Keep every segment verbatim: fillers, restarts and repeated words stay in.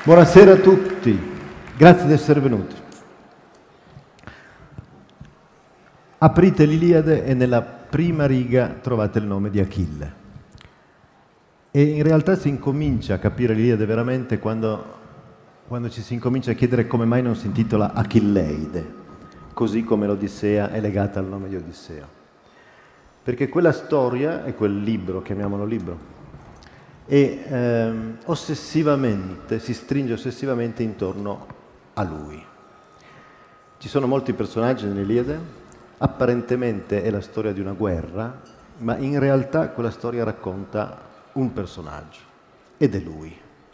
Buonasera a tutti, grazie di essere venuti. Aprite l'Iliade e nella prima riga trovate il nome di Achille. E in realtà si incomincia a capire l'Iliade veramente quando, quando ci si incomincia a chiedere come mai non si intitola Achilleide, così come l'Odissea è legata al nome di Odissea. Perché quella storia e quel libro, chiamiamolo libro, e ehm, ossessivamente, si stringe ossessivamente intorno a lui. Ci sono molti personaggi nell'Iliade, apparentemente è la storia di una guerra, ma in realtà quella storia racconta un personaggio, ed è lui.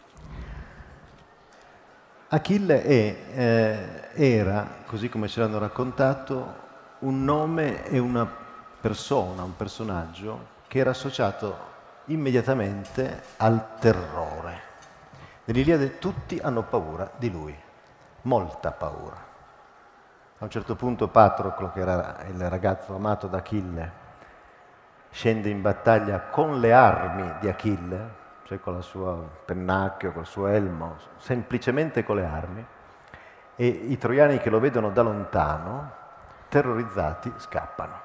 Achille è, eh, era, così come ce l'hanno raccontato, un nome e una persona, un personaggio che era associato immediatamente al terrore. Nell'Iliade tutti hanno paura di lui, molta paura. A un certo punto Patroclo, che era il ragazzo amato da Achille, scende in battaglia con le armi di Achille, cioè con il suo pennacchio, col suo elmo, semplicemente con le armi, e i troiani che lo vedono da lontano, terrorizzati, scappano.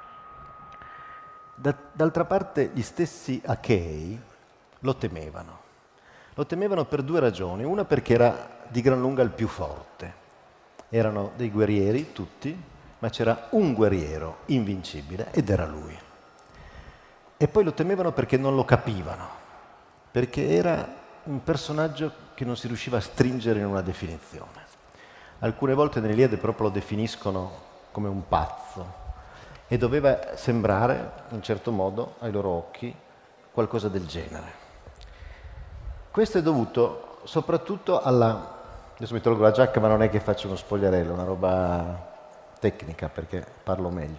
D'altra parte gli stessi Achei lo temevano. Lo temevano per due ragioni. Una perché era di gran lunga il più forte. Erano dei guerrieri tutti, ma c'era un guerriero invincibile ed era lui. E poi lo temevano perché non lo capivano, perché era un personaggio che non si riusciva a stringere in una definizione. Alcune volte nell'Iliade proprio lo definiscono come un pazzo, e doveva sembrare, in un certo modo, ai loro occhi, qualcosa del genere. Questo è dovuto soprattutto alla... Adesso mi tolgo la giacca, ma non è che faccio uno spogliarello, è una roba tecnica, perché parlo meglio.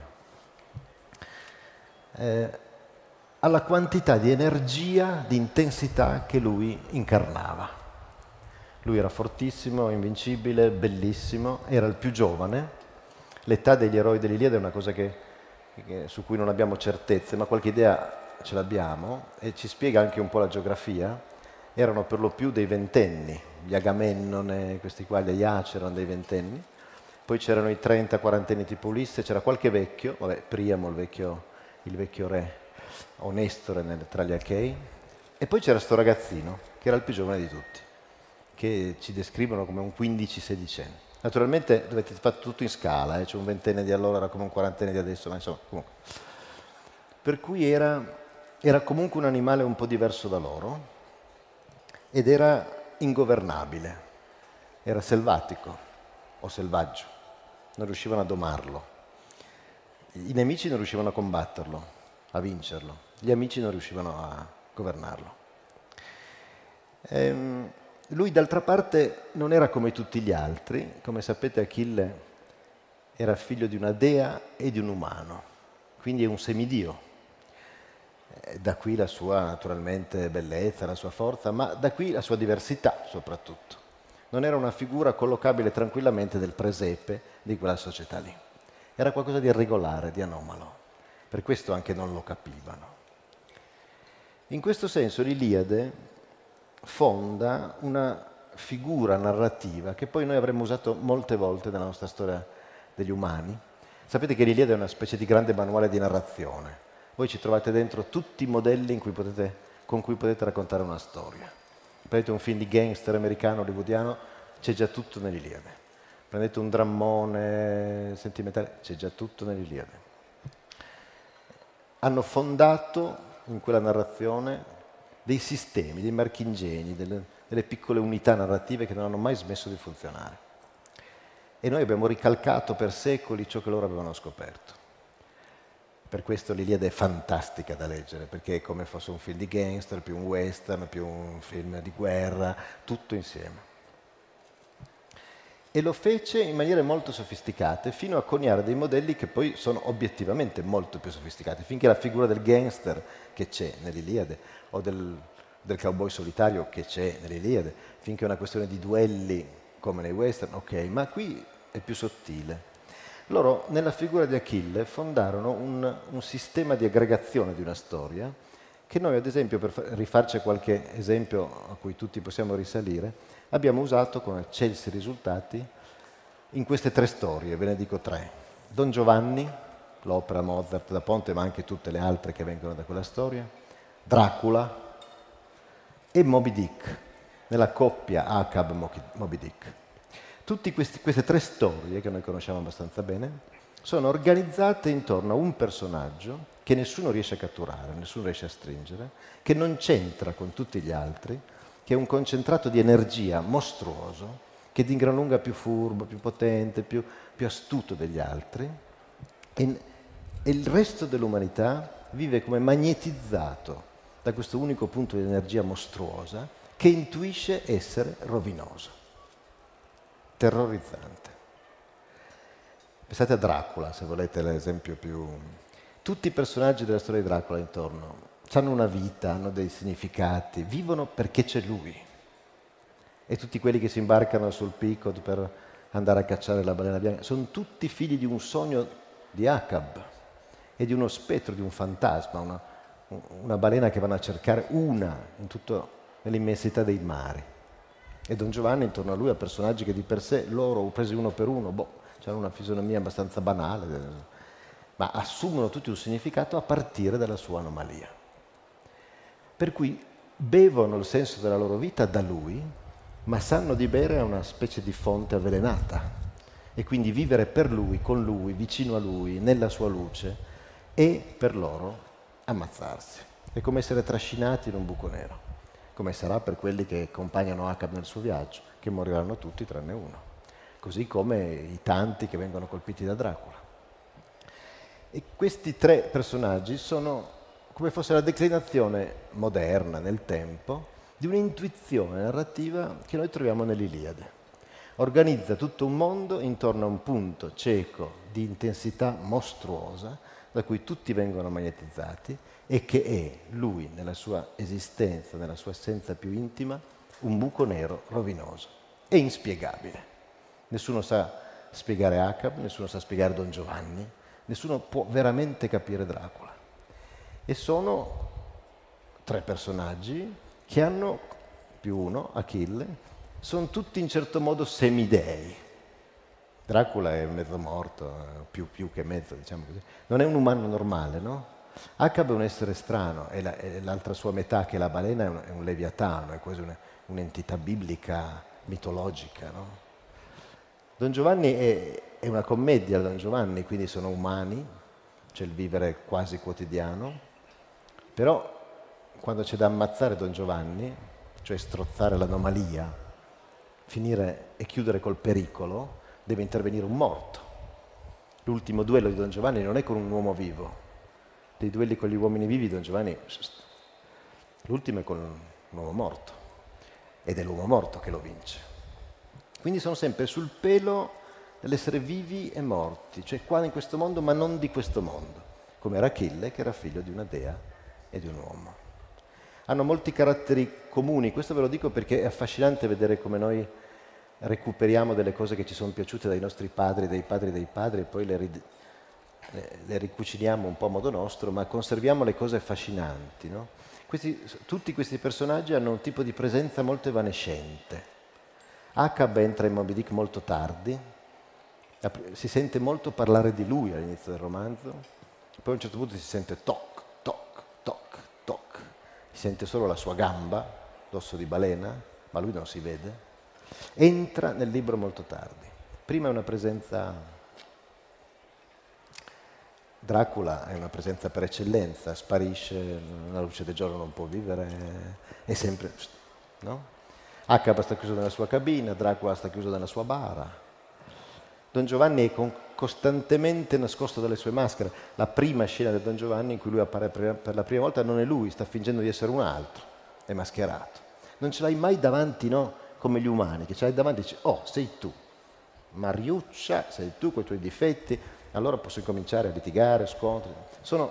Eh, alla quantità di energia, di intensità che lui incarnava. Lui era fortissimo, invincibile, bellissimo, era il più giovane. L'età degli eroi dell'Iliade è una cosa che... su cui non abbiamo certezze, ma qualche idea ce l'abbiamo, e ci spiega anche un po' la geografia. Erano per lo più dei ventenni, gli Agamennone, questi qua, gli Aiaci erano dei ventenni, poi c'erano i trenta quarantenni tipo Ulisse, c'era qualche vecchio, vabbè, Priamo, il vecchio, il vecchio re, Onestore nel, tra gli Achei, e poi c'era sto ragazzino, che era il più giovane di tutti, che ci descrivono come un quindici sedicenne. Naturalmente avete fatto tutto in scala, eh? C'è un ventenne di allora, era come un quarantenne di adesso, ma insomma, comunque. Per cui era, era comunque un animale un po' diverso da loro ed era ingovernabile, era selvatico o selvaggio, non riuscivano a domarlo. I nemici non riuscivano a combatterlo, a vincerlo, gli amici non riuscivano a governarlo. Ehm, Lui d'altra parte non era come tutti gli altri. Come sapete, Achille era figlio di una dea e di un umano, quindi è un semidio. Da qui la sua, naturalmente, bellezza, la sua forza, ma da qui la sua diversità soprattutto. Non era una figura collocabile tranquillamente del presepe di quella società lì. Era qualcosa di irregolare, di anomalo. Per questo anche non lo capivano. In questo senso l'Iliade fonda una figura narrativa che poi noi avremmo usato molte volte nella nostra storia degli umani. Sapete che l'Iliade è una specie di grande manuale di narrazione. Voi ci trovate dentro tutti i modelli in cui potete, con cui potete raccontare una storia. Prendete un film di gangster americano, hollywoodiano, c'è già tutto nell'Iliade. Prendete un drammone sentimentale, c'è già tutto nell'Iliade. Hanno fondato in quella narrazione dei sistemi, dei marchingegni, delle, delle piccole unità narrative che non hanno mai smesso di funzionare. E noi abbiamo ricalcato per secoli ciò che loro avevano scoperto. Per questo l'Iliade è fantastica da leggere, perché è come fosse un film di gangster, più un western, più un film di guerra, tutto insieme. E lo fece in maniere molto sofisticate, fino a coniare dei modelli che poi sono obiettivamente molto più sofisticati, finché la figura del gangster che c'è nell'Iliade, o del, del cowboy solitario che c'è nell'Iliade, finché è una questione di duelli come nei western, ok, ma qui è più sottile. Loro, nella figura di Achille, fondarono un, un sistema di aggregazione di una storia che noi ad esempio, per rifarci a qualche esempio a cui tutti possiamo risalire, abbiamo usato con eccelsi risultati in queste tre storie, ve ne dico tre. Don Giovanni, l'opera Mozart da Ponte, ma anche tutte le altre che vengono da quella storia, Dracula e Moby Dick, nella coppia Achab-Moby Dick. Tutte queste tre storie, che noi conosciamo abbastanza bene, sono organizzate intorno a un personaggio che nessuno riesce a catturare, nessuno riesce a stringere, che non c'entra con tutti gli altri, che è un concentrato di energia mostruoso, che è di gran lunga più furbo, più potente, più, più astuto degli altri, e, e il resto dell'umanità vive come magnetizzato da questo unico punto di energia mostruosa che intuisce essere rovinoso, terrorizzante. Pensate a Dracula, se volete l'esempio più... Tutti i personaggi della storia di Dracula intorno hanno una vita, hanno dei significati, vivono perché c'è lui. E tutti quelli che si imbarcano sul Pequod per andare a cacciare la balena bianca sono tutti figli di un sogno di Achab e di uno spettro, di un fantasma, una, una balena che vanno a cercare, una in tutto nell'immensità dei mari. E Don Giovanni intorno a lui ha personaggi che di per sé loro, presi uno per uno, boh, hanno una fisionomia abbastanza banale, ma assumono tutti un significato a partire dalla sua anomalia. Per cui bevono il senso della loro vita da lui, ma sanno di bere a una specie di fonte avvelenata e quindi vivere per lui, con lui, vicino a lui, nella sua luce e per loro ammazzarsi. È come essere trascinati in un buco nero, come sarà per quelli che accompagnano Achab nel suo viaggio, che moriranno tutti tranne uno. Così come i tanti che vengono colpiti da Dracula. E questi tre personaggi sono come fosse la declinazione moderna nel tempo di un'intuizione narrativa che noi troviamo nell'Iliade. Organizza tutto un mondo intorno a un punto cieco di intensità mostruosa da cui tutti vengono magnetizzati e che è lui, nella sua esistenza, nella sua essenza più intima, un buco nero rovinoso e inspiegabile. Nessuno sa spiegare Achab, nessuno sa spiegare Don Giovanni, nessuno può veramente capire Dracula. E sono tre personaggi che hanno, più uno, Achille, sono tutti in certo modo semidei. Dracula è mezzo morto, più, più che mezzo, diciamo così. Non è un umano normale, no? Achab è un essere strano e, la, e l'altra sua metà, che è la balena, è un, è un leviatano, è quasi una, un'entità biblica, mitologica, no? Don Giovanni è, è una commedia, Don Giovanni, quindi sono umani, c'è il vivere quasi quotidiano, però quando c'è da ammazzare Don Giovanni, cioè strozzare l'anomalia, finire e chiudere col pericolo, deve intervenire un morto. L'ultimo duello di Don Giovanni non è con un uomo vivo, dei duelli con gli uomini vivi Don Giovanni, l'ultimo è con un uomo morto, ed è l'uomo morto che lo vince. Quindi sono sempre sul pelo dell'essere vivi e morti, cioè qua in questo mondo ma non di questo mondo, come era Achille che era figlio di una dea e di un uomo. Hanno molti caratteri comuni, questo ve lo dico perché è affascinante vedere come noi recuperiamo delle cose che ci sono piaciute dai nostri padri, dai padri dei padri e poi le, rid- le, le ricuciniamo un po' a modo nostro, ma conserviamo le cose affascinanti, no? Questi, tutti questi personaggi hanno un tipo di presenza molto evanescente. Achab entra in Moby Dick molto tardi, si sente molto parlare di lui all'inizio del romanzo, poi a un certo punto si sente toc, toc, toc, toc, si sente solo la sua gamba, l'osso di balena, ma lui non si vede. Entra nel libro molto tardi. Prima è una presenza... Dracula è una presenza per eccellenza, sparisce, la luce del giorno non può vivere, è sempre... no? Achab sta chiuso nella sua cabina, Dracula sta chiuso nella sua bara. Don Giovanni è con, costantemente nascosto dalle sue maschere. La prima scena di Don Giovanni in cui lui appare per la prima volta non è lui, sta fingendo di essere un altro, è mascherato. Non ce l'hai mai davanti, no? Come gli umani, che ce l'hai davanti e dici, oh, sei tu, Mariuccia, sei tu con i tuoi difetti, allora posso incominciare a litigare, scontri. Sono...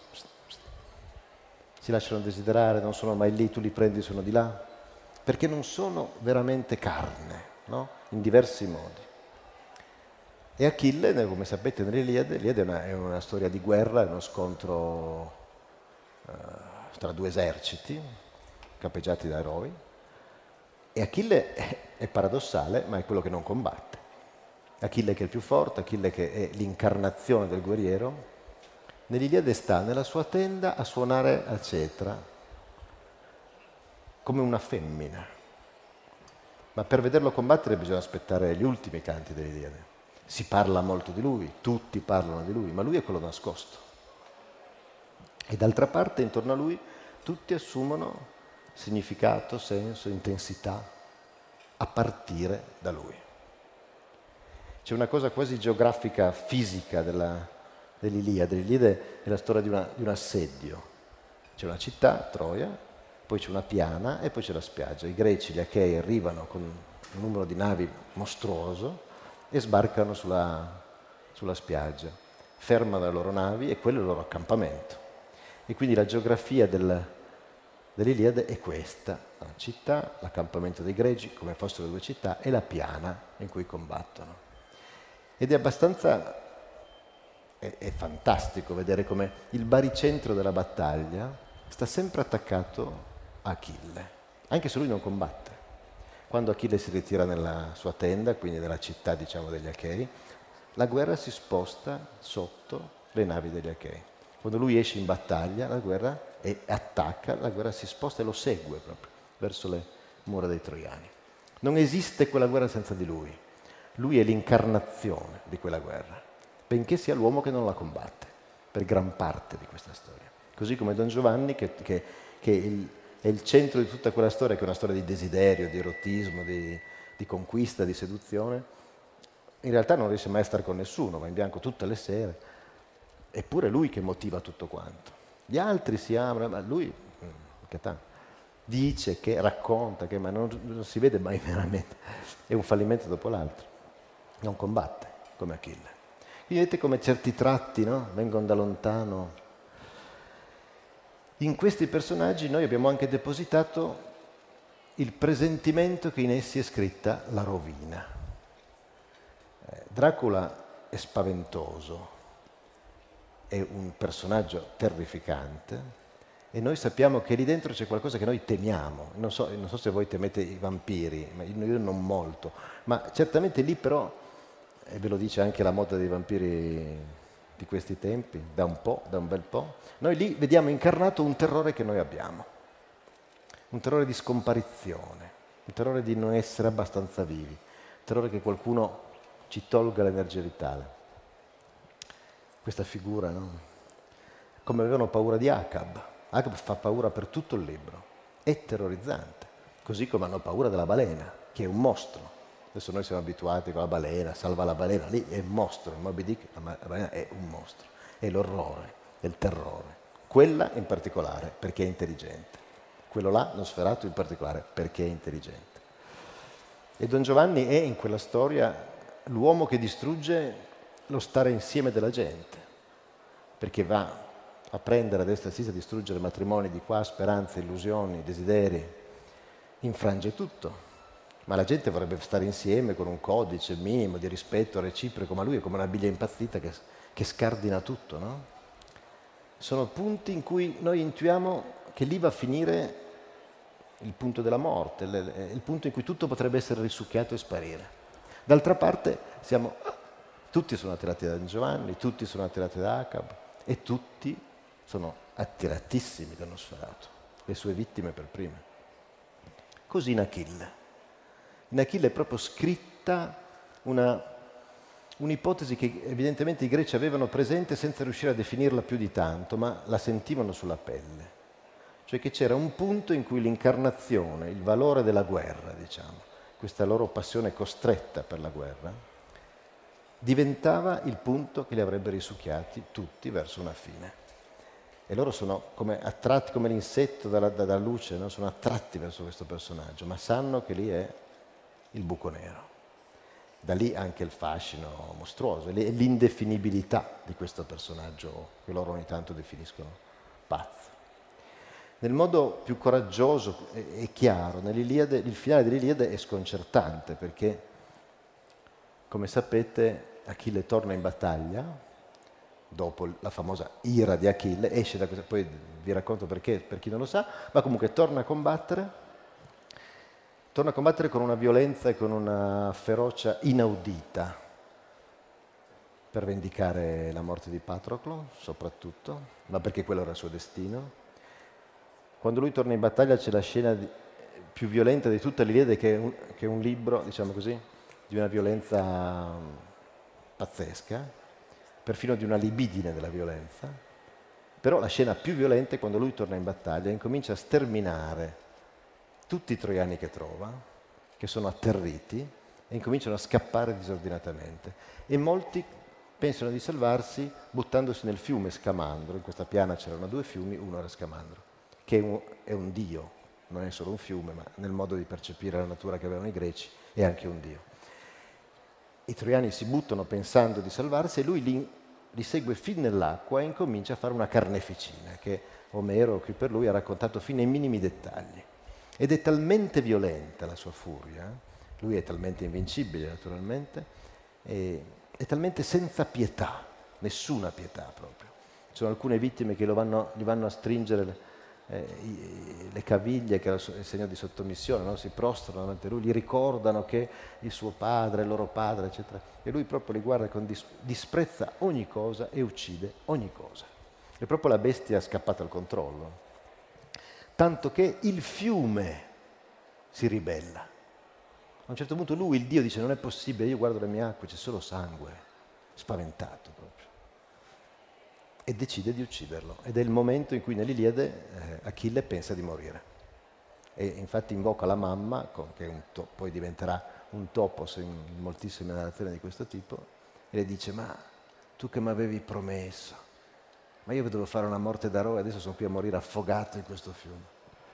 si lasciano desiderare, non sono mai lì, tu li prendi, sono di là. Perché non sono veramente carne, no? In diversi modi. E Achille, come sapete nell'Iliade, l'Iliade è una, è una storia di guerra, è uno scontro eh, tra due eserciti, capeggiati da eroi, e Achille è paradossale, ma è quello che non combatte. Achille che è il più forte, Achille che è l'incarnazione del guerriero, nell'Iliade sta nella sua tenda a suonare al cetra, come una femmina. Ma per vederlo combattere bisogna aspettare gli ultimi canti dell'Iliade. Si parla molto di lui, tutti parlano di lui, ma lui è quello nascosto. E d'altra parte, intorno a lui, tutti assumono significato, senso, intensità, a partire da lui. C'è una cosa quasi geografica, fisica della, dell'Iliade. L'Iliade è la storia di, una, di un assedio. C'è una città, Troia, poi c'è una piana e poi c'è la spiaggia. I greci, gli achei arrivano con un numero di navi mostruoso e sbarcano sulla, sulla spiaggia. Fermano le loro navi e quello è il loro accampamento. E quindi la geografia del, dell'Iliade è questa, la città, l'accampamento dei greci, come fossero le due città, e la piana in cui combattono. Ed è abbastanza, è, è fantastico vedere come il baricentro della battaglia sta sempre attaccato a Achille, anche se lui non combatte. Quando Achille si ritira nella sua tenda, quindi nella città, diciamo, degli Achei, la guerra si sposta sotto le navi degli Achei. Quando lui esce in battaglia, la guerra e attacca, la guerra si sposta e lo segue proprio verso le mura dei Troiani. Non esiste quella guerra senza di lui. Lui è l'incarnazione di quella guerra, benché sia l'uomo che non la combatte, per gran parte di questa storia. Così come Don Giovanni, che, che, che il, è il centro di tutta quella storia, che è una storia di desiderio, di erotismo, di, di conquista, di seduzione, in realtà non riesce mai a stare con nessuno, va in bianco tutte le sere, eppure è lui che motiva tutto quanto. Gli altri si amano, ma lui che dice, che racconta, che, ma non, non si vede mai veramente, è un fallimento dopo l'altro. Non combatte come Achille. Quindi vedete come certi tratti, no, vengono da lontano. In questi personaggi noi abbiamo anche depositato il presentimento che in essi è scritta la rovina. Eh, Dracula è spaventoso, è un personaggio terrificante e noi sappiamo che lì dentro c'è qualcosa che noi temiamo. Non so, non so se voi temete i vampiri, ma io non molto, ma certamente lì però, e ve lo dice anche la moda dei vampiri di questi tempi, da un po', da un bel po', noi lì vediamo incarnato un terrore che noi abbiamo, un terrore di scomparizione, un terrore di non essere abbastanza vivi, un terrore che qualcuno ci tolga l'energia vitale. Questa figura, no? Come avevano paura di Acab. Acab fa paura per tutto il libro, è terrorizzante, così come hanno paura della balena, che è un mostro. Adesso noi siamo abituati con la balena, salva la balena, lì è un mostro, il Moby Dick, la balena è un mostro, è l'orrore, è il terrore. Quella in particolare perché è intelligente, quello là, Nosferatu in particolare, perché è intelligente. E Don Giovanni è in quella storia l'uomo che distrugge lo stare insieme della gente, perché va a prendere a destra e a sinistra, a distruggere matrimoni di qua, speranze, illusioni, desideri, infrange tutto. Ma la gente vorrebbe stare insieme con un codice minimo di rispetto reciproco, ma lui è come una biglia impazzita che, che scardina tutto, no? Sono punti in cui noi intuiamo che lì va a finire il punto della morte, il punto in cui tutto potrebbe essere risucchiato e sparire. D'altra parte siamo, tutti sono attirati da Giovanni, tutti sono attirati da Acab e tutti sono attiratissimi da Nosferatu, le sue vittime per prime. Così in Achille. In Achille è proprio scritta una, un'ipotesi che evidentemente i greci avevano presente senza riuscire a definirla più di tanto, ma la sentivano sulla pelle. Cioè che c'era un punto in cui l'incarnazione, il valore della guerra, diciamo, questa loro passione costretta per la guerra, diventava il punto che li avrebbe risucchiati tutti verso una fine. E loro sono come attratti, come l'insetto dalla, dalla luce, no? Sono attratti verso questo personaggio, ma sanno che lì è il buco nero. Da lì anche il fascino mostruoso, l'indefinibilità di questo personaggio che loro ogni tanto definiscono pazzo. Nel modo più coraggioso e chiaro, nell'Iliade, il finale dell'Iliade è sconcertante perché, come sapete, Achille torna in battaglia dopo la famosa ira di Achille, esce da questa, poi vi racconto perché, per chi non lo sa, ma comunque torna a combattere, torna a combattere con una violenza e con una ferocia inaudita per vendicare la morte di Patroclo, soprattutto, ma perché quello era il suo destino. Quando lui torna in battaglia c'è la scena di, più violenta di tutta l'Iliade, che è un, che è un libro, diciamo così, di una violenza pazzesca, perfino di una libidine della violenza. Però la scena più violenta è quando lui torna in battaglia e incomincia a sterminare tutti i troiani che trova, che sono atterriti, e incominciano a scappare disordinatamente. E molti pensano di salvarsi buttandosi nel fiume Scamandro. In questa piana c'erano due fiumi, uno era Scamandro, che è un, è un dio, non è solo un fiume, ma nel modo di percepire la natura che avevano i greci è anche un dio. I troiani si buttano pensando di salvarsi e lui li, li segue fin nell'acqua e incomincia a fare una carneficina che Omero qui per lui ha raccontato fino ai minimi dettagli. Ed è talmente violenta la sua furia, lui è talmente invincibile naturalmente, e è talmente senza pietà, nessuna pietà proprio. Ci sono alcune vittime che lo vanno, gli vanno a stringere Eh, i, le caviglie, che era il segno di sottomissione, no? Si prostrano davanti a lui, gli ricordano che il suo padre, il loro padre, eccetera. E lui proprio li guarda con dis- disprezza ogni cosa e uccide ogni cosa. È proprio la bestia scappata al controllo. Tanto che il fiume si ribella. A un certo punto lui, il Dio, dice: non è possibile, io guardo le mie acque, c'è solo sangue. Spaventato proprio. E decide di ucciderlo. Ed è il momento in cui nell'Iliade eh, Achille pensa di morire. E infatti invoca la mamma, con, che un to- poi diventerà un topos in moltissime narrazioni di questo tipo, e le dice: ma tu che mi avevi promesso, ma io devo fare una morte d'eroe, adesso sono qui a morire affogato in questo fiume.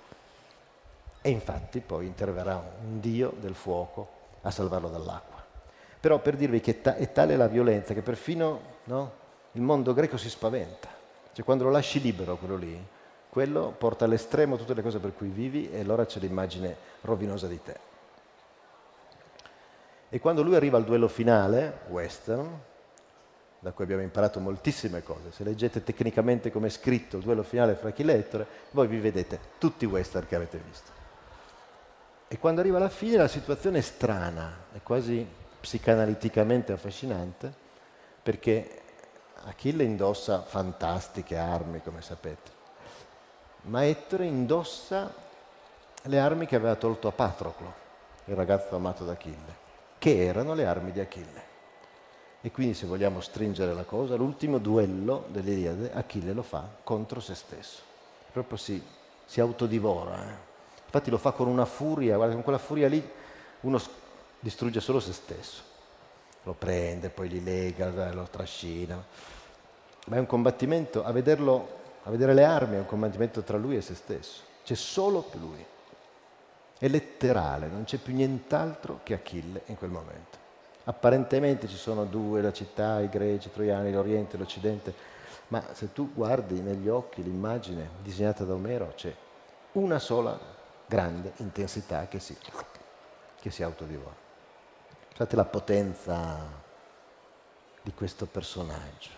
E infatti poi interverrà un dio del fuoco a salvarlo dall'acqua. Però per dirvi che ta- è tale la violenza che perfino, no, il mondo greco si spaventa. Cioè quando lo lasci libero quello lì, quello porta all'estremo tutte le cose per cui vivi e allora c'è l'immagine rovinosa di te. E quando lui arriva al duello finale, western, da cui abbiamo imparato moltissime cose, se leggete tecnicamente come è scritto il duello finale fra Achille e Ettore, voi vi vedete tutti i western che avete visto. E quando arriva alla fine la situazione è strana, è quasi psicanaliticamente affascinante, perché Achille indossa fantastiche armi, come sapete, ma Ettore indossa le armi che aveva tolto a Patroclo, il ragazzo amato da Achille, che erano le armi di Achille. E quindi, se vogliamo stringere la cosa, l'ultimo duello dell'Iliade Achille lo fa contro se stesso. Proprio si, si autodivora. Eh? Infatti lo fa con una furia, guarda, con quella furia lì uno distrugge solo se stesso. Lo prende, poi li lega, lo trascina. Ma è un combattimento, a vederlo, a vedere le armi, è un combattimento tra lui e se stesso. C'è solo lui. È letterale, non c'è più nient'altro che Achille in quel momento. Apparentemente ci sono due, la città, i greci, i troiani, l'Oriente, l'Occidente, ma se tu guardi negli occhi l'immagine disegnata da Omero, c'è una sola grande intensità che si, che si autodivora. Guardate la potenza di questo personaggio.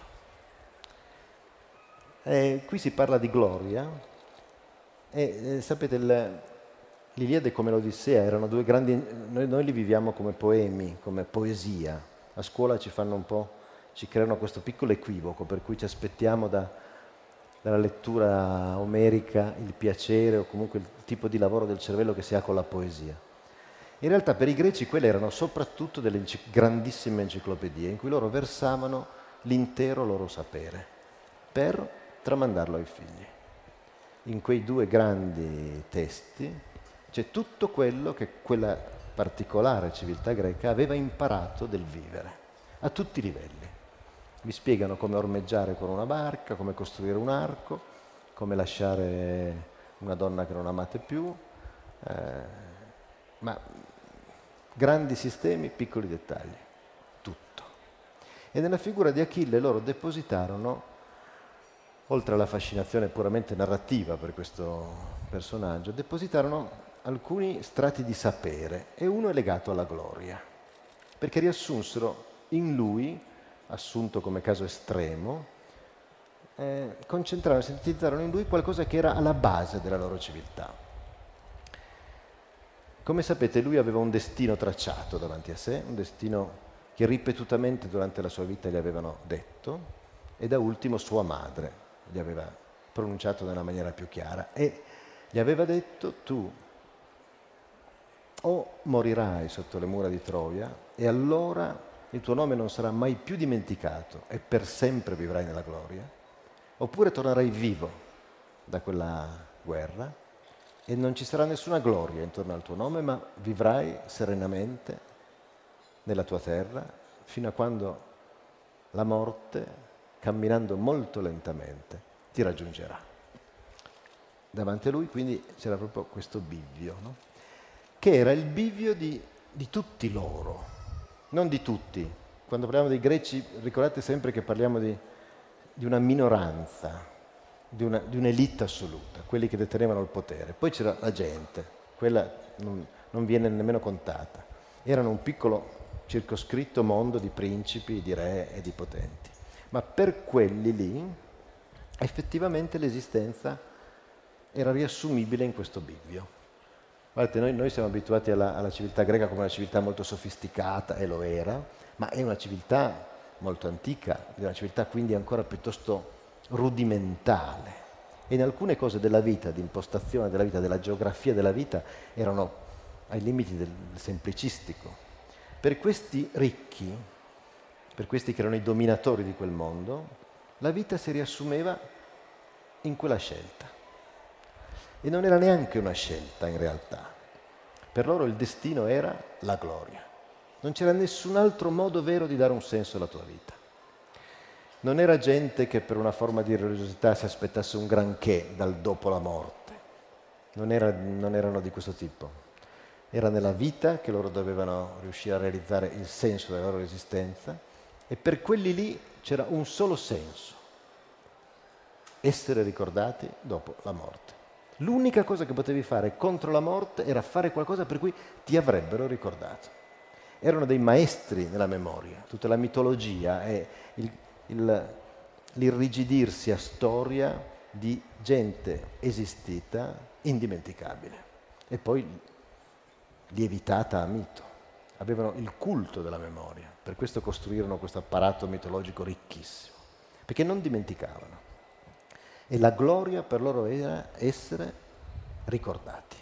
E qui si parla di gloria e eh, sapete, il, l'Iliade come l'Odissea erano due grandi, noi, noi li viviamo come poemi, come poesia. A scuola ci fanno un po', ci creano questo piccolo equivoco per cui ci aspettiamo da, dalla lettura omerica il piacere o comunque il tipo di lavoro del cervello che si ha con la poesia. In realtà per i greci quelle erano soprattutto delle enci- grandissime enciclopedie in cui loro versavano l'intero loro sapere per tramandarlo ai figli. In quei due grandi testi c'è tutto quello che quella particolare civiltà greca aveva imparato del vivere, a tutti i livelli. Vi spiegano come ormeggiare con una barca, come costruire un arco, come lasciare una donna che non amate più, eh, ma grandi sistemi, piccoli dettagli, tutto. E nella figura di Achille loro depositarono, oltre alla fascinazione puramente narrativa per questo personaggio, depositarono alcuni strati di sapere e uno è legato alla gloria, perché riassunsero in lui, assunto come caso estremo, eh, concentrarono, sintetizzarono in lui qualcosa che era alla base della loro civiltà. Come sapete, lui aveva un destino tracciato davanti a sé, un destino che ripetutamente durante la sua vita gli avevano detto, e da ultimo sua madre gli aveva pronunciato nella maniera più chiara, e gli aveva detto: tu o morirai sotto le mura di Troia, e allora il tuo nome non sarà mai più dimenticato e per sempre vivrai nella gloria, oppure tornerai vivo da quella guerra e non ci sarà nessuna gloria intorno al tuo nome, ma vivrai serenamente nella tua terra fino a quando la morte, camminando molto lentamente, ti raggiungerà. Davanti a lui quindi c'era proprio questo bivio, no? Che era il bivio di, di tutti loro, non di tutti. Quando parliamo dei greci, ricordate sempre che parliamo di, di una minoranza, di, una, di un'elite assoluta, quelli che detenevano il potere. Poi c'era la gente, quella non, non viene nemmeno contata. Erano un piccolo circoscritto mondo di principi, di re e di potenti. Ma per quelli lì, effettivamente l'esistenza era riassumibile in questo bivio. Guardate, noi, noi siamo abituati alla, alla civiltà greca come una civiltà molto sofisticata, e lo era, ma è una civiltà molto antica, è una civiltà quindi ancora piuttosto rudimentale. E in alcune cose della vita, di impostazione della vita, della geografia della vita, erano ai limiti del semplicistico. Per questi ricchi, per questi che erano i dominatori di quel mondo, la vita si riassumeva in quella scelta. E non era neanche una scelta in realtà. Per loro il destino era la gloria. Non c'era nessun altro modo vero di dare un senso alla tua vita. Non era gente che per una forma di religiosità si aspettasse un granché dal dopo la morte. Non, era, non erano di questo tipo. Era nella vita che loro dovevano riuscire a realizzare il senso della loro esistenza, e per quelli lì c'era un solo senso: essere ricordati dopo la morte. L'unica cosa che potevi fare contro la morte era fare qualcosa per cui ti avrebbero ricordato. Erano dei maestri nella memoria. Tutta la mitologia è il, il, l'irrigidirsi a storia di gente esistita, indimenticabile, e poi lievitata a mito. Avevano il culto della memoria, per questo costruirono questo apparato mitologico ricchissimo, perché non dimenticavano. E la gloria per loro era essere ricordati.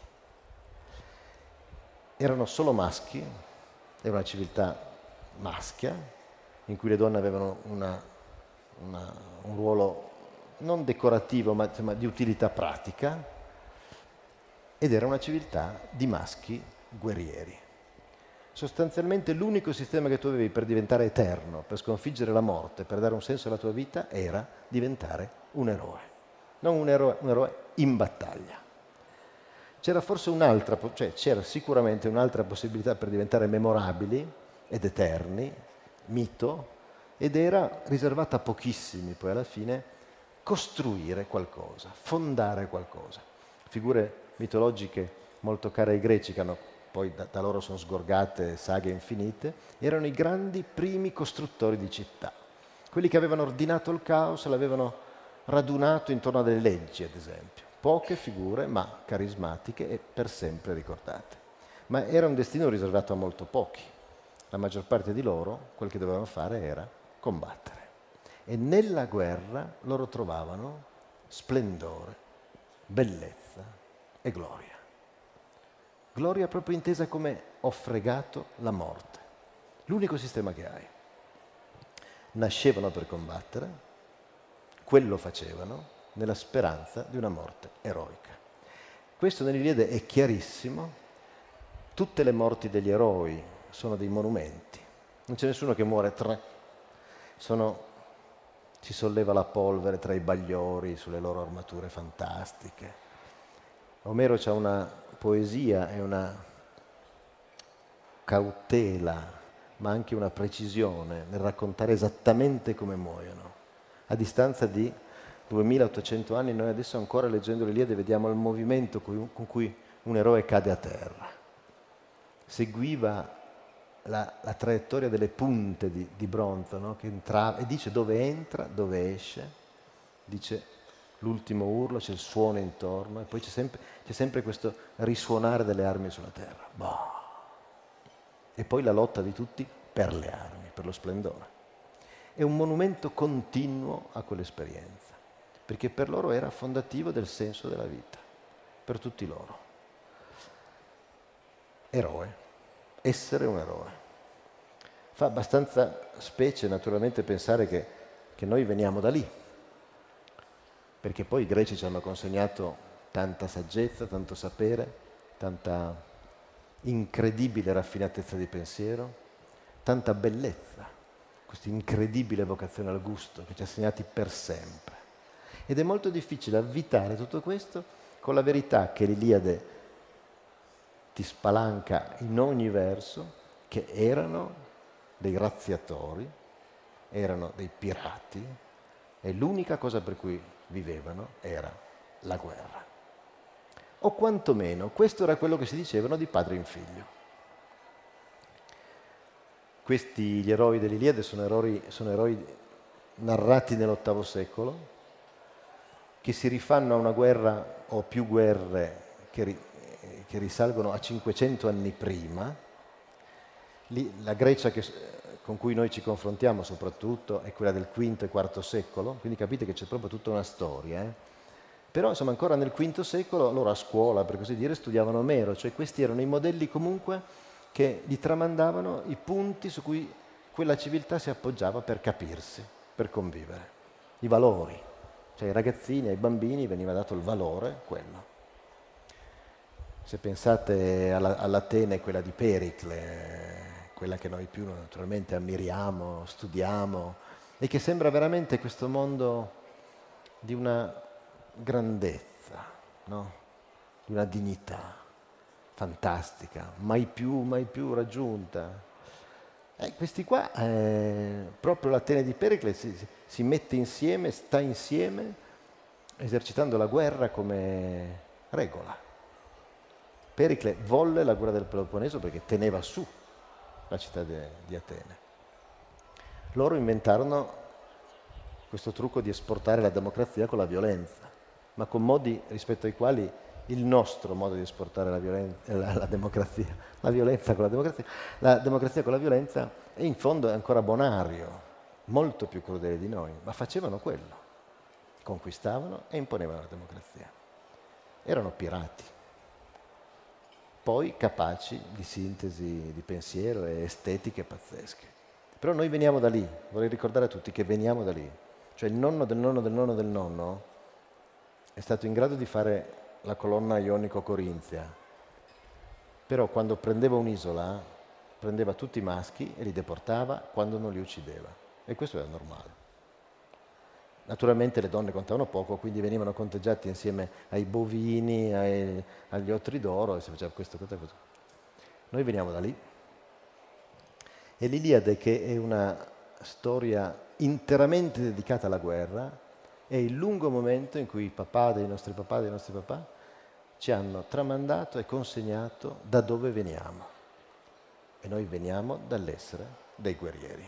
Erano solo maschi, era una civiltà maschia, in cui le donne avevano una, una, un ruolo non decorativo, ma insomma, di utilità pratica, ed era una civiltà di maschi guerrieri. Sostanzialmente l'unico sistema che tu avevi per diventare eterno, per sconfiggere la morte, per dare un senso alla tua vita, era diventare un eroe. Non un eroe, un eroe in battaglia. C'era forse un'altra, cioè c'era sicuramente un'altra possibilità per diventare memorabili ed eterni, mito, ed era riservata a pochissimi poi alla fine, costruire qualcosa, fondare qualcosa. Figure mitologiche molto care ai greci, che hanno, poi da, da loro sono sgorgate saghe infinite, erano i grandi primi costruttori di città. Quelli che avevano ordinato il caos, l'avevano radunato intorno a delle leggi, ad esempio. Poche figure, ma carismatiche e per sempre ricordate. Ma era un destino riservato a molto pochi. La maggior parte di loro, quel che dovevano fare era combattere. E nella guerra loro trovavano splendore, bellezza e gloria. Gloria proprio intesa come ho fregato la morte. L'unico sistema che hai. Nascevano per combattere, quello facevano nella speranza di una morte eroica. Questo nell'Iliade è chiarissimo. Tutte le morti degli eroi sono dei monumenti. Non c'è nessuno che muore tra... Sono... si solleva la polvere tra i bagliori sulle loro armature fantastiche. Omero ha una poesia e una cautela, ma anche una precisione nel raccontare esattamente come muoiono. A distanza di duemilaottocento anni, noi adesso ancora leggendo l'Iliade vediamo il movimento con cui un eroe cade a terra. Seguiva la, la traiettoria delle punte di, di bronzo, no? Che entrava, e dice dove entra, dove esce, dice l'ultimo urlo, c'è il suono intorno e poi c'è sempre, c'è sempre questo risuonare delle armi sulla terra. Boh. E poi la lotta di tutti per le armi, per lo splendore. È un monumento continuo a quell'esperienza, perché per loro era fondativo del senso della vita, per tutti loro. Eroe, essere un eroe. Fa abbastanza specie naturalmente pensare che, che noi veniamo da lì, perché poi i greci ci hanno consegnato tanta saggezza, tanto sapere, tanta incredibile raffinatezza di pensiero, tanta bellezza, questa incredibile vocazione al gusto che ci ha segnati per sempre. Ed è molto difficile avvitare tutto questo con la verità che l'Iliade ti spalanca in ogni verso, che erano dei razziatori, erano dei pirati e l'unica cosa per cui vivevano era la guerra. O quantomeno questo era quello che si dicevano di padre in figlio. Questi, gli eroi dell'Iliade, sono eroi, sono eroi narrati nell'ottavo secolo, che si rifanno a una guerra o più guerre che, ri, che risalgono a cinquecento anni prima. Lì, la Grecia che, con cui noi ci confrontiamo soprattutto è quella del quinto e quarto secolo, quindi capite che c'è proprio tutta una storia. Eh? Però insomma ancora nel quinto secolo loro a scuola, per così dire, studiavano Omero, cioè questi erano i modelli comunque che gli tramandavano i punti su cui quella civiltà si appoggiava per capirsi, per convivere, i valori. Cioè ai ragazzini, ai bambini veniva dato il valore, quello. Se pensate alla, all'Atene, quella di Pericle, quella che noi più naturalmente ammiriamo, studiamo, e che sembra veramente questo mondo di una grandezza, no? Di una dignità fantastica, mai più, mai più raggiunta. Eh, questi qua, eh, proprio l'Atene di Pericle si, si mette insieme, sta insieme, esercitando la guerra come regola. Pericle volle la guerra del Peloponneso perché teneva su la città de, di Atene. Loro inventarono questo trucco di esportare la democrazia con la violenza, ma con modi rispetto ai quali il nostro modo di esportare la, violenza, la, la democrazia, la violenza con la democrazia, la democrazia con la violenza è in fondo è ancora bonario, molto più crudele di noi, ma facevano quello, conquistavano e imponevano la democrazia. Erano pirati, poi capaci di sintesi di pensiero e estetiche pazzesche. Però noi veniamo da lì, vorrei ricordare a tutti che veniamo da lì, cioè il nonno del nonno del nonno del nonno è stato in grado di fare la colonna ionico-corinzia, però quando prendeva un'isola prendeva tutti i maschi e li deportava quando non li uccideva, e questo era normale. Naturalmente le donne contavano poco, quindi venivano conteggiati insieme ai bovini, ai, agli ottri d'oro, e si faceva questo, questo, questo. Noi veniamo da lì. E l'Iliade, che è una storia interamente dedicata alla guerra, è il lungo momento in cui i papà dei nostri papà, dei nostri papà, ci hanno tramandato e consegnato da dove veniamo. E noi veniamo dall'essere dei guerrieri.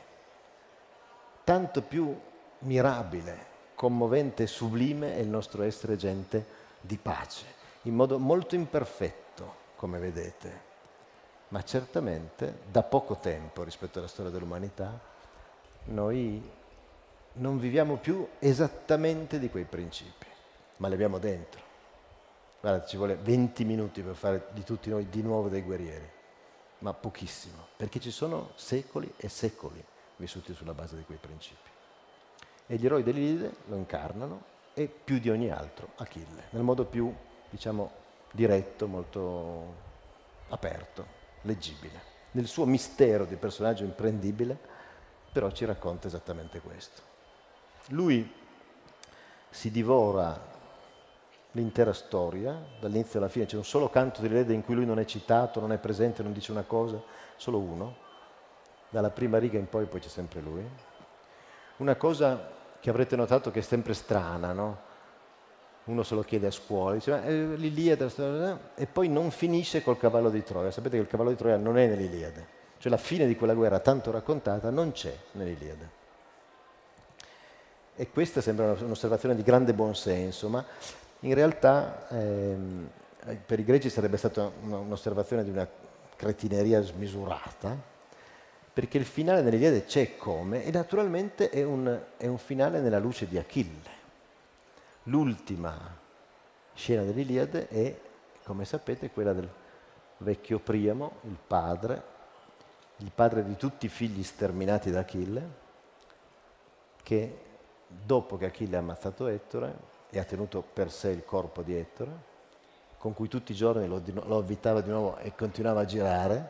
Tanto più mirabile, commovente e sublime è il nostro essere gente di pace, in modo molto imperfetto, come vedete, ma certamente da poco tempo rispetto alla storia dell'umanità noi non viviamo più esattamente di quei principi, ma li abbiamo dentro. Guarda, ci vuole venti minuti per fare di tutti noi di nuovo dei guerrieri, ma pochissimo, perché ci sono secoli e secoli vissuti sulla base di quei principi. E gli eroi dell'Iliade lo incarnano, e più di ogni altro Achille, nel modo più, diciamo, diretto, molto aperto, leggibile. Nel suo mistero di personaggio imprendibile, però ci racconta esattamente questo. Lui si divora l'intera storia, dall'inizio alla fine. C'è un solo canto di L'Iliade in cui lui non è citato, non è presente, non dice una cosa, solo uno. Dalla prima riga in poi, poi c'è sempre lui. Una cosa che avrete notato che è sempre strana, no? Uno se lo chiede a scuola, dice, ma eh, l'Iliade, e poi non finisce col cavallo di Troia. Sapete che il cavallo di Troia non è nell'Iliade, cioè la fine di quella guerra tanto raccontata non c'è nell'Iliade. e questa sembra un'osservazione di grande buonsenso, ma in realtà ehm, per i greci sarebbe stata un'osservazione di una cretineria smisurata, perché il finale dell'Iliade c'è come, e naturalmente è un, è un finale nella luce di Achille. L'ultima scena dell'Iliade è, come sapete, quella del vecchio Priamo, il padre, il padre di tutti i figli sterminati da Achille, che dopo che Achille ha ammazzato Ettore e ha tenuto per sé il corpo di Ettore, con cui tutti i giorni lo, lo avvitava di nuovo e continuava a girare,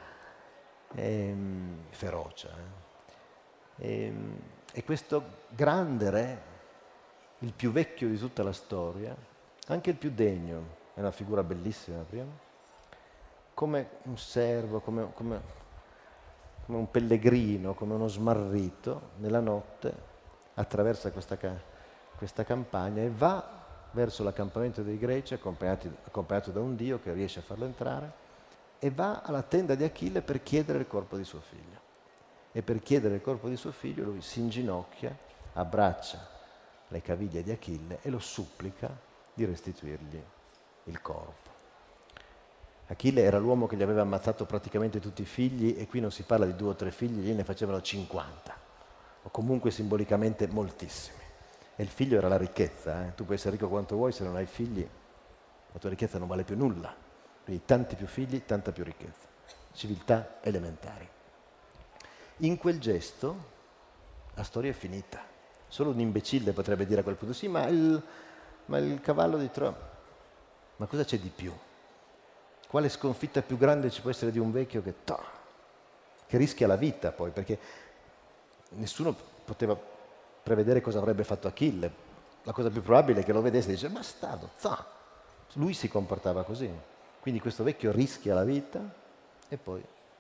ehm, ferocia. Eh? E, e questo grande re, il più vecchio di tutta la storia, anche il più degno, è una figura bellissima prima, come un servo, come, come, come un pellegrino, come uno smarrito, nella notte attraversa questa, questa campagna e va verso l'accampamento dei Greci, accompagnato da un dio che riesce a farlo entrare, e va alla tenda di Achille per chiedere il corpo di suo figlio. E per chiedere il corpo di suo figlio lui si inginocchia, abbraccia le caviglie di Achille e lo supplica di restituirgli il corpo. Achille era l'uomo che gli aveva ammazzato praticamente tutti i figli, e qui non si parla di due o tre figli, gli ne facevano cinquanta, o comunque simbolicamente moltissimi. E il figlio era la ricchezza, eh? Tu puoi essere ricco quanto vuoi, se non hai figli la tua ricchezza non vale più nulla. Quindi tanti più figli, tanta più ricchezza. Civiltà elementari. In quel gesto la storia è finita. Solo un imbecille potrebbe dire a quel punto, sì, ma il, ma il cavallo di Troia, ma cosa c'è di più? Quale sconfitta più grande ci può essere di un vecchio che, toh, che rischia la vita poi, perché nessuno poteva prevedere cosa avrebbe fatto Achille. La cosa più probabile è che lo vedesse e dice, bastardo, za! Lui si comportava così. Quindi questo vecchio rischia la vita e poi,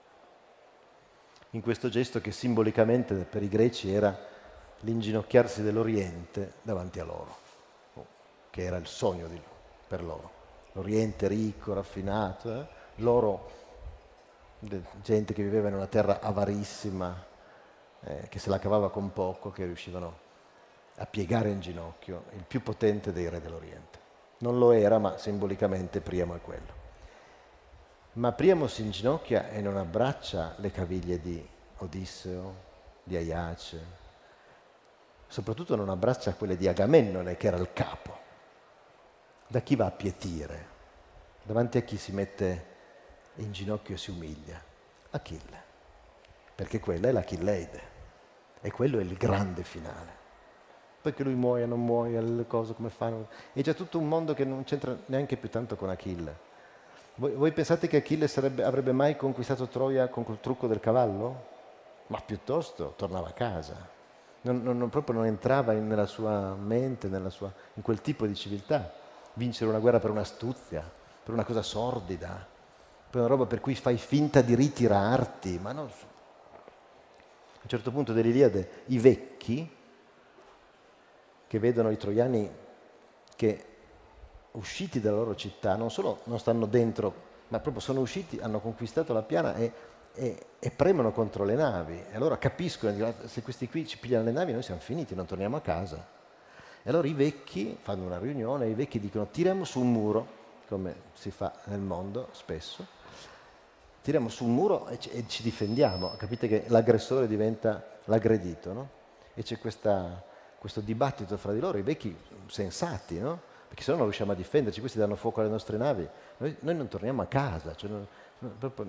in questo gesto che simbolicamente per i greci era l'inginocchiarsi dell'Oriente davanti a loro, che era il sogno di, per loro. L'Oriente ricco, raffinato, eh? Loro, gente che viveva in una terra avarissima, Eh, che se la cavava con poco, che riuscivano a piegare in ginocchio il più potente dei re dell'Oriente. Non lo era, ma simbolicamente Priamo è quello. Ma Priamo si inginocchia e non abbraccia le caviglie di Odisseo, di Aiace, soprattutto non abbraccia quelle di Agamennone, che era il capo. Da chi va a pietire? Davanti a chi si mette in ginocchio e si umilia? Achille, perché quella è l'Achilleide. E quello è il grande finale. Poi che lui muoia, non muoia, le cose come fanno. È già tutto un mondo che non c'entra neanche più tanto con Achille. Voi, voi pensate che Achille sarebbe, avrebbe mai conquistato Troia con quel trucco del cavallo? Ma piuttosto tornava a casa. Non, non, non, proprio non entrava in, nella sua mente, nella sua, in quel tipo di civiltà. Vincere una guerra per un'astuzia, per una cosa sordida, per una roba per cui fai finta di ritirarti, ma non... A un certo punto dell'Iliade i vecchi, che vedono i troiani che usciti dalla loro città, non solo non stanno dentro, ma proprio sono usciti, hanno conquistato la piana e, e, e premono contro le navi. E allora capiscono, dicono, se questi qui ci pigliano le navi noi siamo finiti, non torniamo a casa. E allora i vecchi fanno una riunione e i vecchi dicono tiriamo su un muro, come si fa nel mondo spesso, tiriamo su un muro e ci, e ci difendiamo. Capite che l'aggressore diventa l'aggredito, no? E c'è questa, questo dibattito fra di loro, i vecchi sensati, no? Perché se no non riusciamo a difenderci, questi danno fuoco alle nostre navi, noi, noi non torniamo a casa. Cioè non, non, proprio...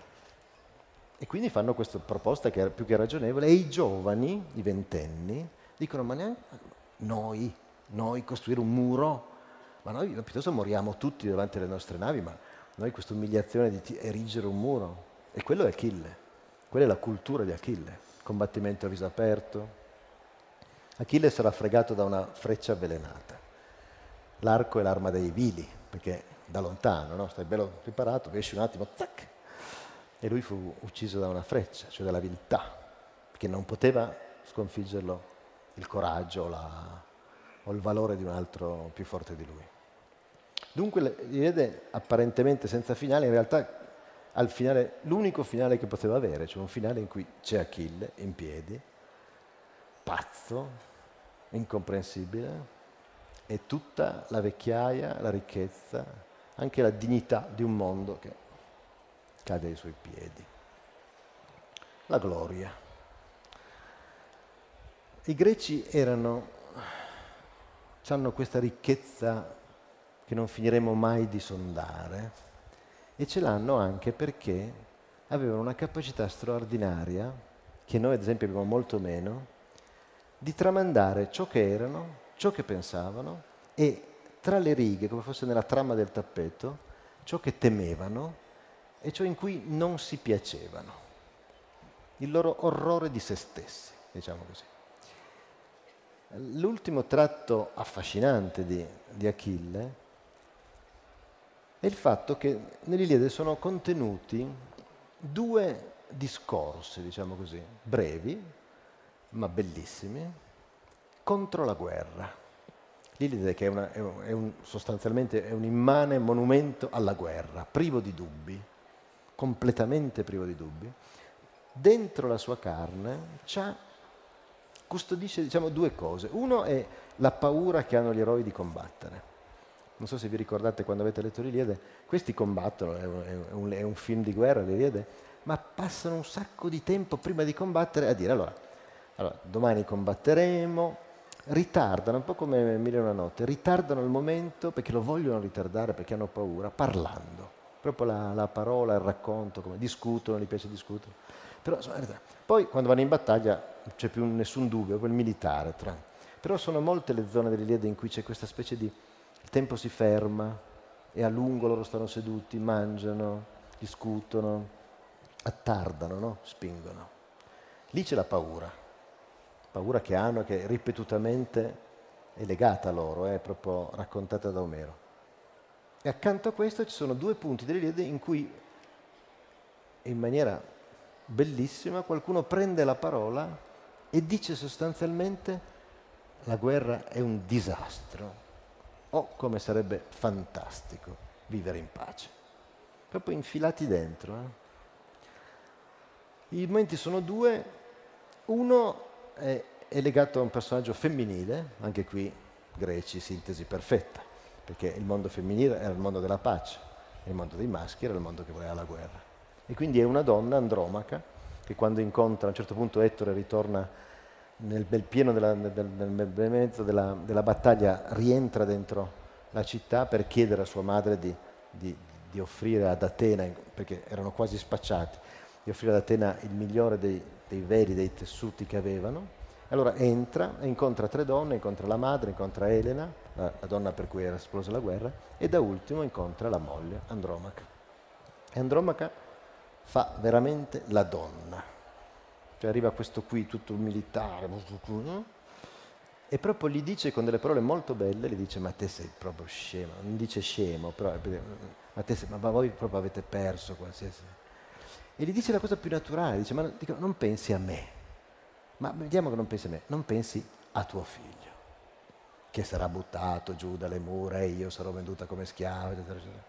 E quindi fanno questa proposta che è più che ragionevole, e i giovani, i ventenni, dicono ma neanche noi, noi costruire un muro, ma noi piuttosto moriamo tutti davanti alle nostre navi, ma noi questa umiliazione di erigere un muro, e quello è Achille, quella è la cultura di Achille, combattimento a viso aperto. Achille sarà fregato da una freccia avvelenata, l'arco è l'arma dei vili, perché da lontano, no? Stai bello preparato, esci un attimo, zac, e lui fu ucciso da una freccia, cioè dalla viltà, perché non poteva sconfiggerlo il coraggio o, la, o il valore di un altro più forte di lui. Dunque l'Iliade apparentemente senza finale, in realtà al finale, l'unico finale che poteva avere, cioè un finale in cui c'è Achille in piedi, pazzo, incomprensibile, e tutta la vecchiaia, la ricchezza, anche la dignità di un mondo che cade ai suoi piedi. La gloria. I greci erano, hanno questa ricchezza che non finiremo mai di sondare, e ce l'hanno anche perché avevano una capacità straordinaria, che noi ad esempio abbiamo molto meno, di tramandare ciò che erano, ciò che pensavano, e tra le righe, come fosse nella trama del tappeto, ciò che temevano e ciò in cui non si piacevano, il loro orrore di se stessi, diciamo così. L'ultimo tratto affascinante di, di Achille è il fatto che nell'Iliade sono contenuti due discorsi, diciamo così, brevi, ma bellissimi, contro la guerra. L'Iliade, che è, una, è, un, è un, sostanzialmente è un immane monumento alla guerra, privo di dubbi, completamente privo di dubbi, dentro la sua carne c'ha, custodisce, diciamo, due cose. Uno è la paura che hanno gli eroi di combattere. Non so se vi ricordate quando avete letto l'Iliade, questi combattono, è un, è un, è un film di guerra l'Iliade, ma passano un sacco di tempo prima di combattere a dire allora, allora domani combatteremo, ritardano, un po' come Mille e una notte, ritardano il momento perché lo vogliono ritardare, perché hanno paura, parlando. Proprio la, la parola, il racconto, come discutono, gli piace discutere. Però, poi quando vanno in battaglia non c'è più nessun dubbio, quel militare. Tra. Però sono molte le zone dell'Iliade in cui c'è questa specie di... il tempo si ferma e a lungo loro stanno seduti, mangiano, discutono, attardano, no? Spingono. Lì c'è la paura, paura che hanno, che ripetutamente è legata a loro, è proprio raccontata da Omero. E accanto a questo ci sono due punti dell'Iliade in cui, in maniera bellissima, qualcuno prende la parola e dice sostanzialmente la guerra è un disastro, o come sarebbe fantastico vivere in pace. Proprio infilati dentro. Eh? I momenti sono due, uno è, è legato a un personaggio femminile, anche qui greci, sintesi perfetta, perché il mondo femminile era il mondo della pace, il mondo dei maschi era il mondo che voleva la guerra. E quindi è una donna, Andromaca, che quando incontra, a un certo punto Ettore ritorna nel bel pieno della, nel, nel bel mezzo della, della battaglia, rientra dentro la città per chiedere a sua madre di, di, di offrire ad Atena, perché erano quasi spacciati, di offrire ad Atena il migliore dei, dei veli, dei tessuti che avevano. Allora entra, incontra tre donne, incontra la madre, incontra Elena, la, la donna per cui era esplosa la guerra, e da ultimo incontra la moglie, Andromaca. E Andromaca fa veramente la donna. Cioè arriva questo qui tutto militare, e proprio gli dice con delle parole molto belle, gli dice ma te sei proprio scemo, non dice scemo, però ma te sei, ma voi proprio avete perso qualsiasi... E gli dice la cosa più naturale, dice ma dico, non pensi a me, ma vediamo che non pensi a me, non pensi a tuo figlio, che sarà buttato giù dalle mura e io sarò venduta come schiava, eccetera, eccetera.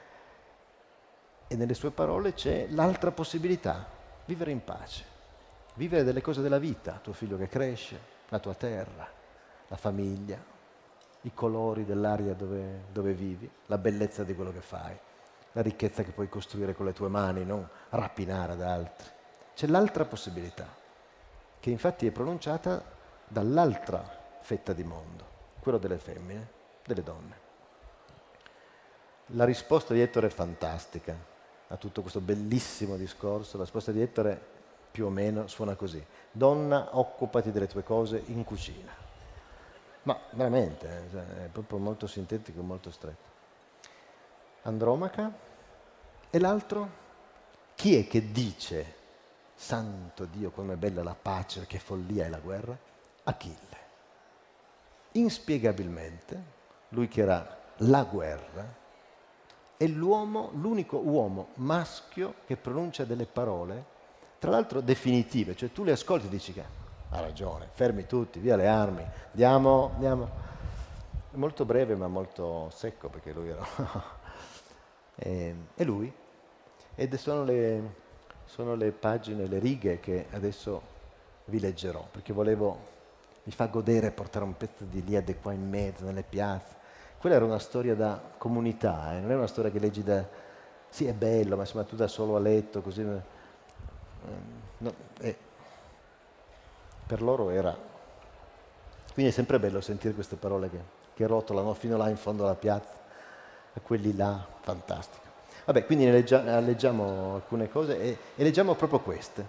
E nelle sue parole c'è l'altra possibilità, vivere in pace, vivere delle cose della vita, tuo figlio che cresce, la tua terra, la famiglia, i colori dell'aria dove, dove vivi, la bellezza di quello che fai, la ricchezza che puoi costruire con le tue mani, non rapinare ad altri. C'è l'altra possibilità, che infatti è pronunciata dall'altra fetta di mondo, quello delle femmine, delle donne. La risposta di Ettore è fantastica a tutto questo bellissimo discorso. La risposta di Ettore più o meno suona così: donna, occupati delle tue cose in cucina. Ma veramente, eh, cioè, è proprio molto sintetico, molto stretto. Andromaca. E l'altro? Chi è che dice, santo Dio, com'è bella la pace, che follia è la guerra? Achille. Inspiegabilmente, lui che era la guerra, è l'uomo, l'unico uomo maschio che pronuncia delle parole, tra l'altro definitive, cioè tu le ascolti e dici che ha ragione, fermi tutti, via le armi, andiamo, andiamo. È molto breve ma molto secco, perché lui era... e, e lui, ed sono le, sono le pagine, le righe che adesso vi leggerò, perché volevo mi fa godere portare un pezzo di Iliade qua in mezzo, nelle piazze. Quella era una storia da comunità, eh? Non è una storia che leggi da... Sì, è bello, ma insomma tu da solo a letto, così... Eh, no, eh. Per loro era... Quindi è sempre bello sentire queste parole che, che rotolano fino là in fondo alla piazza, a quelli là, fantastico. Vabbè, quindi ne leggia, leggiamo alcune cose e, e leggiamo proprio queste.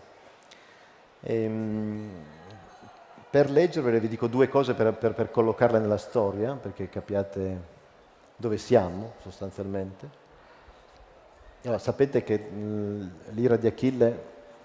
Ehm, per leggervele vi dico due cose per, per, per collocarle nella storia, perché capiate dove siamo sostanzialmente. Allora, sapete che l'ira di Achille...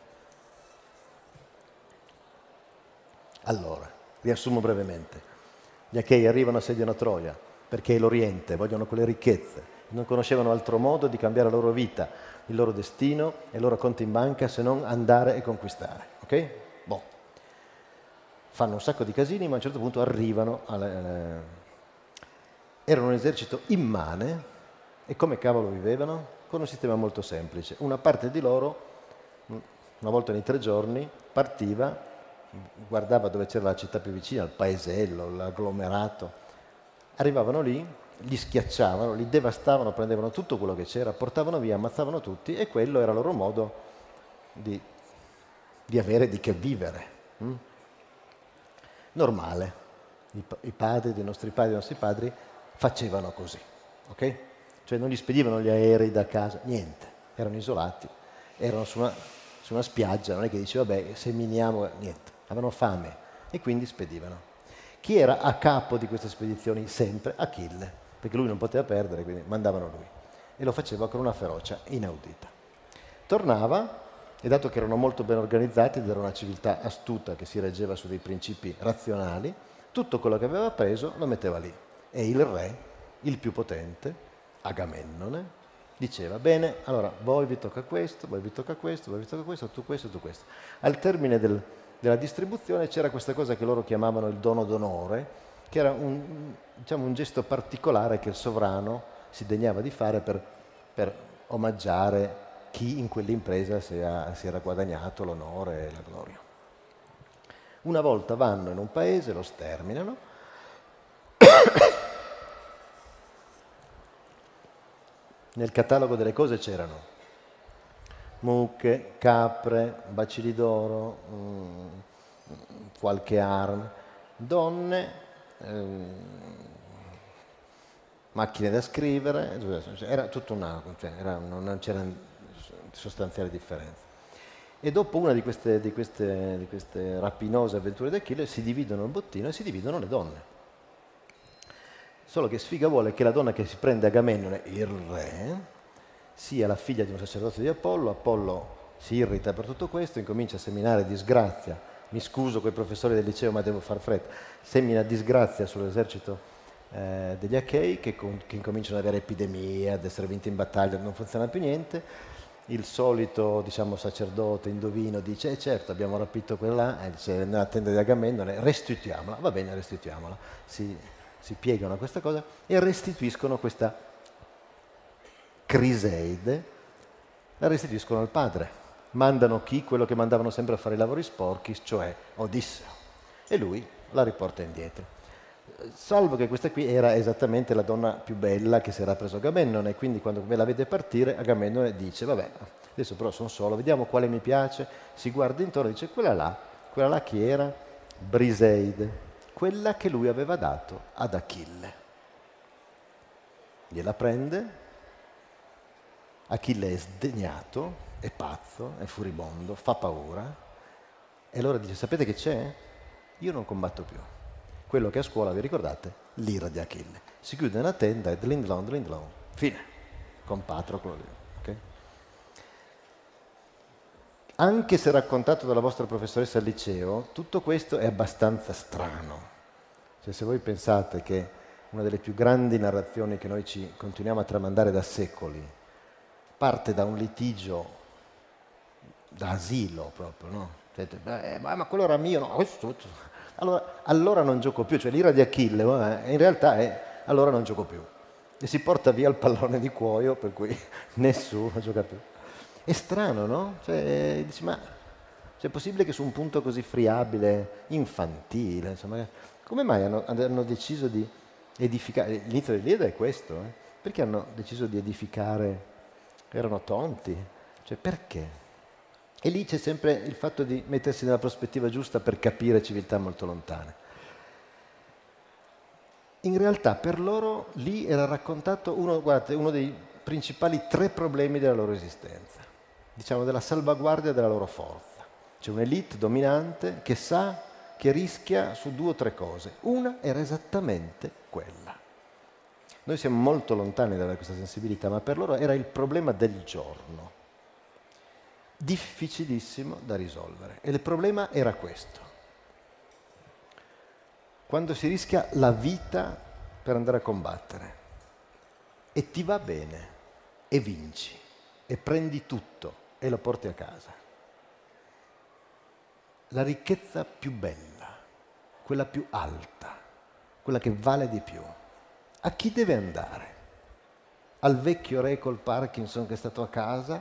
Allora, riassumo brevemente. Gli Achei arrivano, assediano a Troia, perché è l'Oriente, vogliono quelle ricchezze. Non conoscevano altro modo di cambiare la loro vita, il loro destino e il loro conto in banca se non andare e conquistare. Ok? Boh. Fanno un sacco di casini, ma a un certo punto arrivano alle... alle... Erano un esercito immane e come cavolo vivevano? Con un sistema molto semplice. Una parte di loro, una volta ogni tre giorni, partiva, guardava dove c'era la città più vicina, il paesello, l'agglomerato, arrivavano lì, li schiacciavano, li devastavano, prendevano tutto quello che c'era, portavano via, ammazzavano tutti e quello era il loro modo di, di avere di che vivere. Mm? Normale. I, I padri dei nostri padri, dei nostri padri facevano così, ok? Cioè non gli spedivano gli aerei da casa, niente, erano isolati, erano su una, su una spiaggia, non è che diceva vabbè seminiamo, niente, avevano fame e quindi spedivano. Chi era a capo di queste spedizioni? Sempre Achille, perché lui non poteva perdere, quindi mandavano lui. E lo faceva con una ferocia inaudita. Tornava, e dato che erano molto ben organizzati ed era una civiltà astuta che si reggeva su dei principi razionali, tutto quello che aveva preso lo metteva lì. E il re, il più potente, Agamennone, diceva, bene, allora voi vi tocca questo, voi vi tocca questo, voi vi tocca questo, tu questo, tu questo. Al termine del, della distribuzione c'era questa cosa che loro chiamavano il dono d'onore, che era un, diciamo, un gesto particolare che il sovrano si degnava di fare per, per omaggiare chi in quell'impresa si, si era guadagnato l'onore e la gloria. Una volta vanno in un paese, lo sterminano, nel catalogo delle cose c'erano mucche, capre, bacilli d'oro, mh, qualche arma, donne, eh, macchine da scrivere, era tutto una, cioè era, non c'era sostanziale differenza. E dopo una di queste, di, queste, di queste rapinose avventure di Achille si dividono il bottino e si dividono le donne. Solo che sfiga vuole che la donna che si prende Agamennone, il re, sia la figlia di un sacerdote di Apollo. Apollo si irrita per tutto questo, incomincia a seminare disgrazia. Mi scuso con i professori del liceo, ma devo far fretta. Semina disgrazia sull'esercito eh, degli Achei, che, con, che incominciano ad avere epidemie, ad essere vinti in battaglia, non funziona più niente. Il solito, diciamo, sacerdote indovino dice, eh certo, abbiamo rapito quella là, e dice, nella tenda di Agamennone, restituiamola. Va bene, restituiamola. Si, si piegano a questa cosa e restituiscono questa Criseide, la restituiscono al padre. Mandano chi? Quello che mandavano sempre a fare i lavori sporchi, cioè Odisseo. E lui la riporta indietro. Salvo che questa qui era esattamente la donna più bella che si era preso Agamennone, e quindi quando ve la vede partire Agamennone dice, vabbè, adesso però sono solo, vediamo quale mi piace, si guarda intorno e dice, quella là, quella là chi era? Briseide, quella che lui aveva dato ad Achille. Gliela prende, Achille è sdegnato, è pazzo, è furibondo, fa paura, e allora dice, sapete che c'è? Io non combatto più. Quello che a scuola, vi ricordate? L'ira di Achille. Si chiude nella tenda e dlindlon, dlindlon, fine. Con Patroclo. Okay? Anche se raccontato dalla vostra professoressa al liceo, tutto questo è abbastanza strano. Cioè, se voi pensate che una delle più grandi narrazioni che noi ci continuiamo a tramandare da secoli parte da un litigio da asilo proprio, no? Cioè, eh, ma, ma quello era mio, no? Questo, allora, allora non gioco più, cioè l'ira di Achille eh, in realtà è allora non gioco più. E si porta via il pallone di cuoio per cui nessuno gioca più. È strano, no? Cioè, dici, ma Cioè, è possibile che su un punto così friabile, infantile, insomma, come mai hanno, hanno deciso di edificare? L'inizio dell'Iliade è questo, eh? Perché hanno deciso di edificare? Erano tonti? Cioè, perché? E lì c'è sempre il fatto di mettersi nella prospettiva giusta per capire civiltà molto lontane. In realtà per loro lì era raccontato uno, guardate, uno dei principali tre problemi della loro esistenza, diciamo della salvaguardia della loro forza. C'è un'elite dominante che sa che rischia su due o tre cose. Una era esattamente quella. Noi siamo molto lontani da questa sensibilità, ma per loro era il problema del giorno, difficilissimo da risolvere. E il problema era questo. Quando si rischia la vita per andare a combattere e ti va bene e vinci e prendi tutto e lo porti a casa. La ricchezza più bella, quella più alta, quella che vale di più, a chi deve andare? Al vecchio re col Parkinson che è stato a casa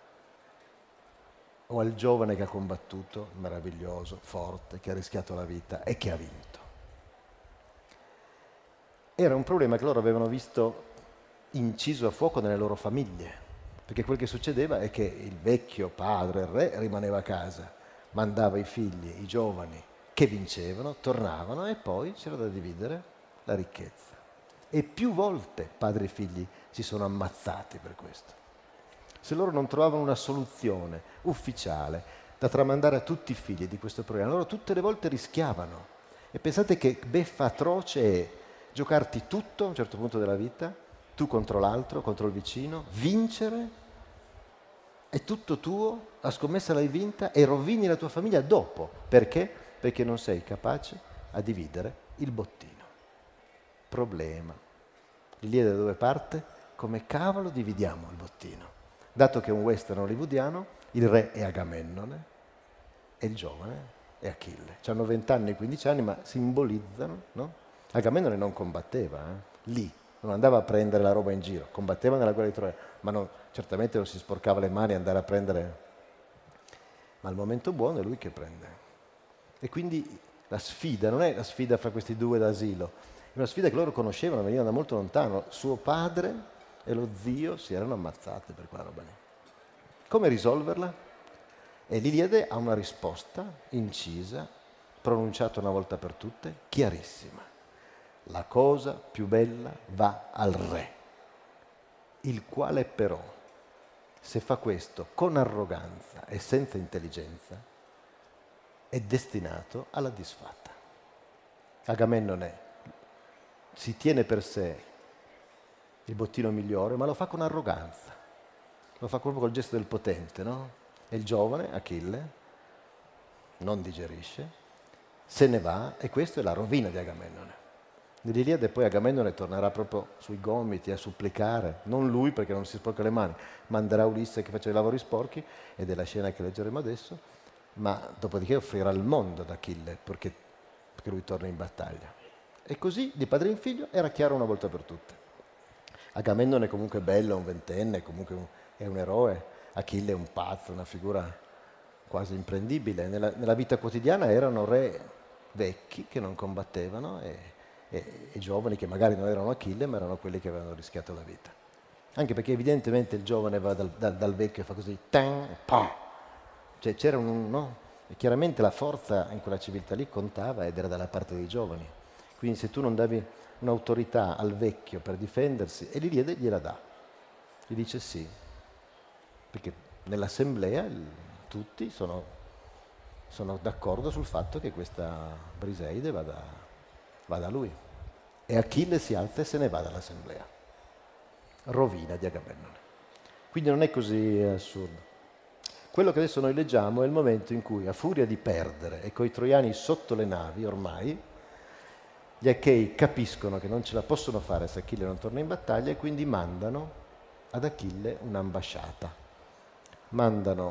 o al giovane che ha combattuto, meraviglioso, forte, che ha rischiato la vita e che ha vinto? Era un problema che loro avevano visto inciso a fuoco nelle loro famiglie, perché quel che succedeva è che il vecchio padre, il re, rimaneva a casa, mandava i figli, i giovani che vincevano, tornavano e poi c'era da dividere la ricchezza. E più volte padri e figli si sono ammazzati per questo. Se loro non trovavano una soluzione ufficiale da tramandare a tutti i figli di questo problema, loro tutte le volte rischiavano. E pensate che beffa atroce è giocarti tutto a un certo punto della vita, tu contro l'altro, contro il vicino, vincere, è tutto tuo, la scommessa l'hai vinta e rovini la tua famiglia dopo. Perché? Perché non sei capace a dividere il bottino. Problema. L'Iliade da dove parte? Come cavolo dividiamo il bottino? Dato che è un western hollywoodiano, il re è Agamennone e il giovane è Achille. Hanno vent'anni e quindici anni, ma simbolizzano, no? Agamennone non combatteva, eh? Lì, non andava a prendere la roba in giro, combatteva nella guerra di Troia, ma non, certamente non si sporcava le mani a andare a prendere. Ma al momento buono è lui che prende. E quindi la sfida non è la sfida fra questi due d'asilo, è una sfida che loro conoscevano, venivano da molto lontano. Suo padre e lo zio si erano ammazzati per quella roba lì. Come risolverla? E l'Iliade ha una risposta incisa, pronunciata una volta per tutte, chiarissima. La cosa più bella va al re, il quale però, se fa questo con arroganza e senza intelligenza, è destinato alla disfatta. Agamennone si tiene per sé il bottino migliore, ma lo fa con arroganza, lo fa proprio col gesto del potente, no? E il giovane, Achille, non digerisce, se ne va e questa è la rovina di Agamennone. Nell'Iliade poi Agamennone tornerà proprio sui gomiti a supplicare, non lui perché non si sporca le mani, manderà Ulisse che faceva i lavori sporchi, ed è la scena che leggeremo adesso, ma dopodiché offrirà il mondo ad Achille perché, perché lui torna in battaglia. E così di padre in figlio era chiaro una volta per tutte. Agamennone è comunque bello, è un ventenne, comunque è un eroe, Achille è un pazzo, una figura quasi imprendibile. Nella, nella vita quotidiana erano re vecchi che non combattevano e E, e giovani che magari non erano Achille, ma erano quelli che avevano rischiato la vita. Anche perché evidentemente il giovane va dal, dal, dal vecchio e fa così, tan, pam. Cioè c'era un, no? E chiaramente la forza in quella civiltà lì contava ed era dalla parte dei giovani. Quindi se tu non davi un'autorità al vecchio per difendersi, e l'Iliade gliela dà. Gli dice sì, perché nell'assemblea il, tutti sono, sono d'accordo sul fatto che questa Briseide vada va da lui. E Achille si alza e se ne va dall'assemblea. Rovina di Agamennone. Quindi non è così assurdo. Quello che adesso noi leggiamo è il momento in cui, a furia di perdere e coi troiani sotto le navi ormai, gli Achei capiscono che non ce la possono fare se Achille non torna in battaglia e quindi mandano ad Achille un'ambasciata. Mandano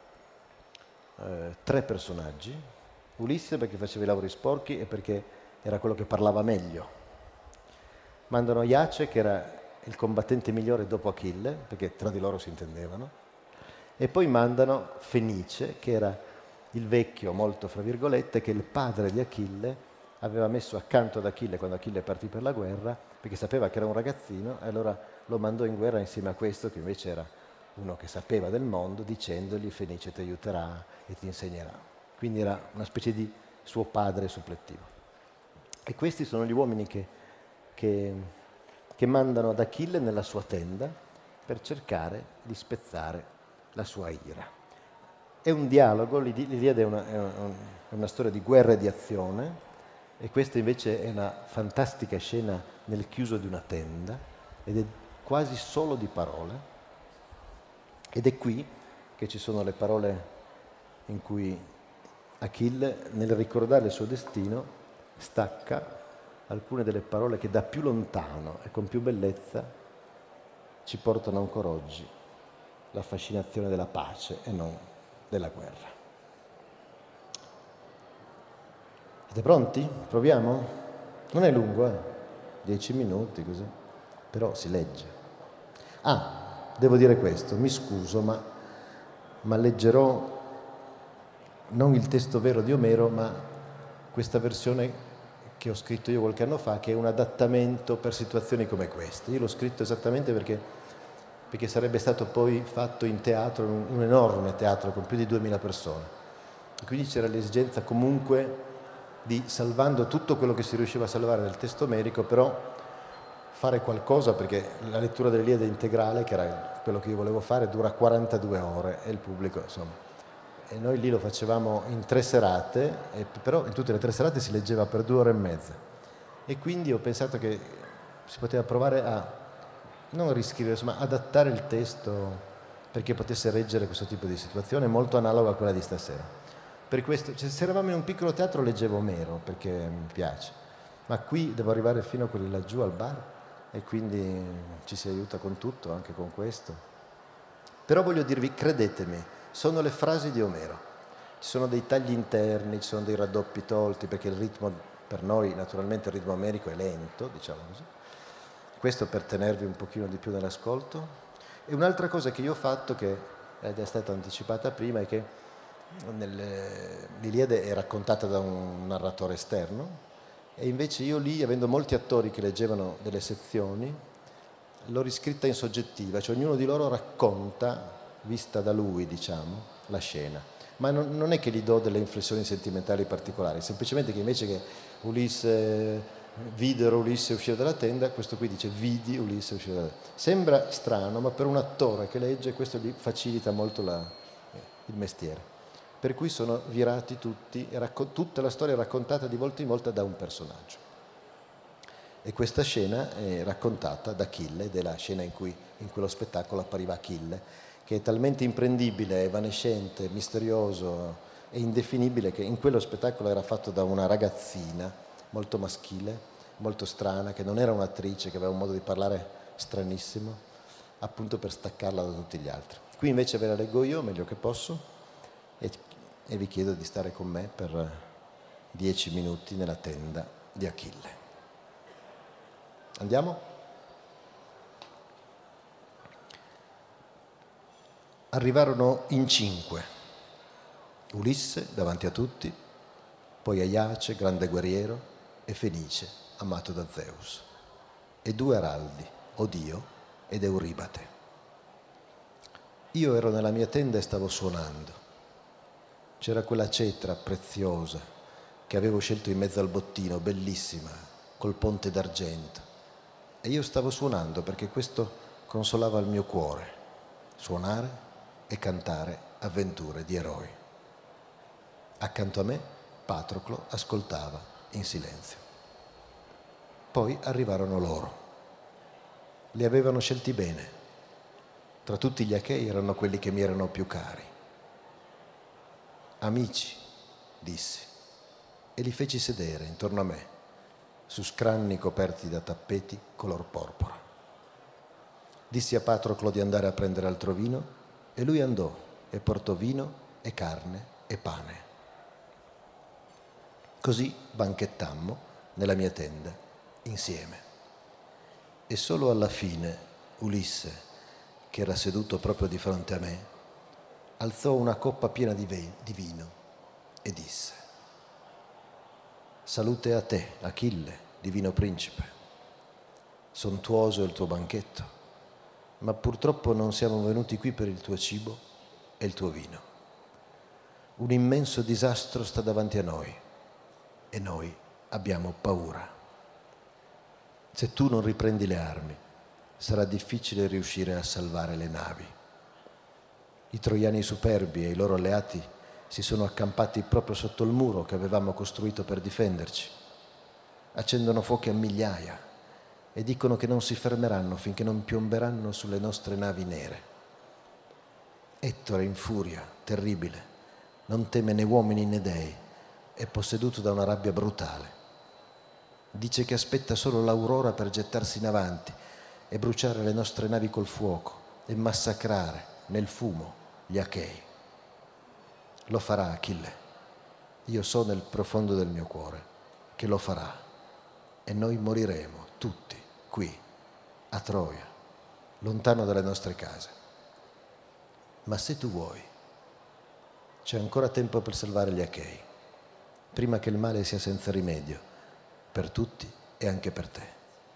eh, tre personaggi, Ulisse perché faceva i lavori sporchi e perché era quello che parlava meglio. Mandano Iace, che era il combattente migliore dopo Achille, perché tra di loro si intendevano, e poi mandano Fenice, che era il vecchio molto fra virgolette, che il padre di Achille aveva messo accanto ad Achille quando Achille partì per la guerra, perché sapeva che era un ragazzino, e allora lo mandò in guerra insieme a questo, che invece era uno che sapeva del mondo, dicendogli: Fenice ti aiuterà e ti insegnerà. Quindi era una specie di suo padre suppletivo. E questi sono gli uomini che, che, che mandano ad Achille nella sua tenda per cercare di spezzare la sua ira. È un dialogo, l'Iliade è una, è una storia di guerra e di azione, e questa invece è una fantastica scena nel chiuso di una tenda, ed è quasi solo di parole, ed è qui che ci sono le parole in cui Achille, nel ricordare il suo destino, stacca alcune delle parole che da più lontano e con più bellezza ci portano ancora oggi la fascinazione della pace e non della guerra. Siete pronti? Proviamo? Non è lungo, eh? Dieci minuti così, però si legge. Ah, devo dire questo, mi scuso, ma, ma leggerò non il testo vero di Omero, ma questa versione che ho scritto io qualche anno fa, che è un adattamento per situazioni come queste. Io l'ho scritto esattamente perché, perché sarebbe stato poi fatto in teatro, un, un enorme teatro con più di duemila persone. E quindi c'era l'esigenza comunque di, salvando tutto quello che si riusciva a salvare del testo omerico, però fare qualcosa, perché la lettura dell'Iliade integrale, che era quello che io volevo fare, dura quarantadue ore e il pubblico, insomma. E noi lì lo facevamo in tre serate, e però in tutte le tre serate si leggeva per due ore e mezza. E quindi ho pensato che si poteva provare a non riscrivere, ma adattare il testo perché potesse reggere questo tipo di situazione, molto analoga a quella di stasera. Per questo, cioè, se eravamo in un piccolo teatro leggevo Omero, perché mi piace, ma qui devo arrivare fino a quelli laggiù al bar, e quindi ci si aiuta con tutto, anche con questo. Però voglio dirvi, credetemi, sono le frasi di Omero. Ci sono dei tagli interni, ci sono dei raddoppi tolti, perché il ritmo, per noi naturalmente il ritmo omerico è lento, diciamo così. Questo per tenervi un pochino di più nell'ascolto. E un'altra cosa che io ho fatto, che è già stata anticipata prima, è che l'Iliade è raccontata da un narratore esterno, e invece io lì, avendo molti attori che leggevano delle sezioni, l'ho riscritta in soggettiva, cioè ognuno di loro racconta, vista da lui, diciamo, la scena. Ma non, non è che gli do delle inflessioni sentimentali particolari, semplicemente che invece che Ulisse videro Ulisse uscire dalla tenda, questo qui dice vidi Ulisse uscire dalla tenda. Sembra strano, ma per un attore che legge questo gli facilita molto la, il mestiere. Per cui sono virati tutti, tutta la storia è raccontata di volta in volta da un personaggio. E questa scena è raccontata da Achille, ed è la scena in cui in quello spettacolo appariva Achille, che è talmente imprendibile, evanescente, misterioso e indefinibile, che in quello spettacolo era fatto da una ragazzina molto maschile, molto strana, che non era un'attrice, che aveva un modo di parlare stranissimo, appunto per staccarla da tutti gli altri. Qui invece ve la leggo io, meglio che posso, e, e vi chiedo di stare con me per dieci minuti nella tenda di Achille. Andiamo? Arrivarono in cinque, Ulisse davanti a tutti, poi Aiace, grande guerriero, e Fenice, amato da Zeus, e due araldi, Odio ed Euribate. Io ero nella mia tenda e stavo suonando. C'era quella cetra preziosa che avevo scelto in mezzo al bottino, bellissima, col ponte d'argento. E io stavo suonando perché questo consolava il mio cuore, suonare e cantare avventure di eroi. Accanto a me Patroclo ascoltava in silenzio. Poi arrivarono loro. Li avevano scelti bene. Tra tutti gli Achei erano quelli che mi erano più cari. Amici, dissi, e li feci sedere intorno a me, su scranni coperti da tappeti color porpora. Dissi a Patroclo di andare a prendere altro vino, e lui andò e portò vino e carne e pane. Così banchettammo nella mia tenda insieme. E solo alla fine Ulisse, che era seduto proprio di fronte a me, alzò una coppa piena di, di vino e disse: salute a te, Achille, divino principe. Sontuoso è il tuo banchetto, ma purtroppo non siamo venuti qui per il tuo cibo e il tuo vino. Un immenso disastro sta davanti a noi e noi abbiamo paura. Se tu non riprendi le armi, sarà difficile riuscire a salvare le navi. I troiani superbi e i loro alleati si sono accampati proprio sotto il muro che avevamo costruito per difenderci. Accendono fuochi a migliaia e dicono che non si fermeranno finché non piomberanno sulle nostre navi nere. Ettore, in furia terribile, non teme né uomini né dei, è posseduto da una rabbia brutale. Dice che aspetta solo l'aurora per gettarsi in avanti e bruciare le nostre navi col fuoco e massacrare nel fumo gli Achei. Lo farà, Achille. Io so nel profondo del mio cuore che lo farà e noi moriremo tutti qui, a Troia, lontano dalle nostre case. Ma se tu vuoi, c'è ancora tempo per salvare gli Achei, prima che il male sia senza rimedio, per tutti e anche per te.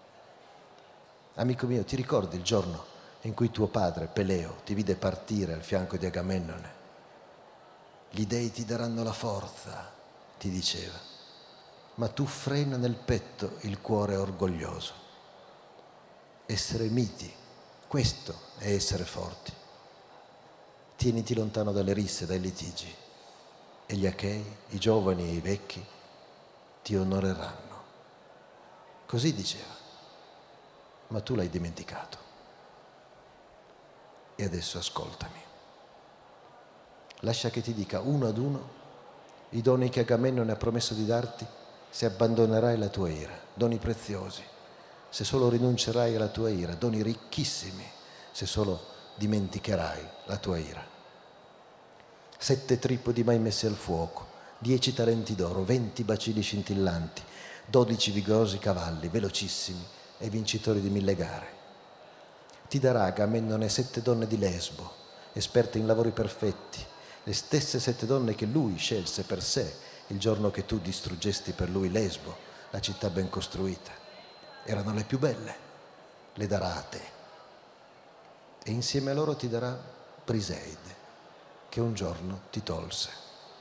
Amico mio, ti ricordi il giorno in cui tuo padre, Peleo, ti vide partire al fianco di Agamennone? Gli dei ti daranno la forza, ti diceva, ma tu frena nel petto il cuore orgoglioso. Essere miti, questo è essere forti. Tieniti lontano dalle risse, dai litigi, e gli Achei, i giovani e i vecchi, ti onoreranno. Così diceva, ma tu l'hai dimenticato. E adesso ascoltami. Lascia che ti dica uno ad uno i doni che Agamennone ha promesso di darti se abbandonerai la tua ira, doni preziosi, se solo rinuncerai alla tua ira, doni ricchissimi, se solo dimenticherai la tua ira. Sette tripodi mai messi al fuoco, dieci talenti d'oro, venti bacini scintillanti, dodici vigorosi cavalli, velocissimi e vincitori di mille gare. Ti darà Agamennone sette donne di Lesbo, esperte in lavori perfetti, le stesse sette donne che lui scelse per sé il giorno che tu distruggesti per lui Lesbo, la città ben costruita. Erano le più belle, le darà a te. E insieme a loro ti darà Briseide, che un giorno ti tolse.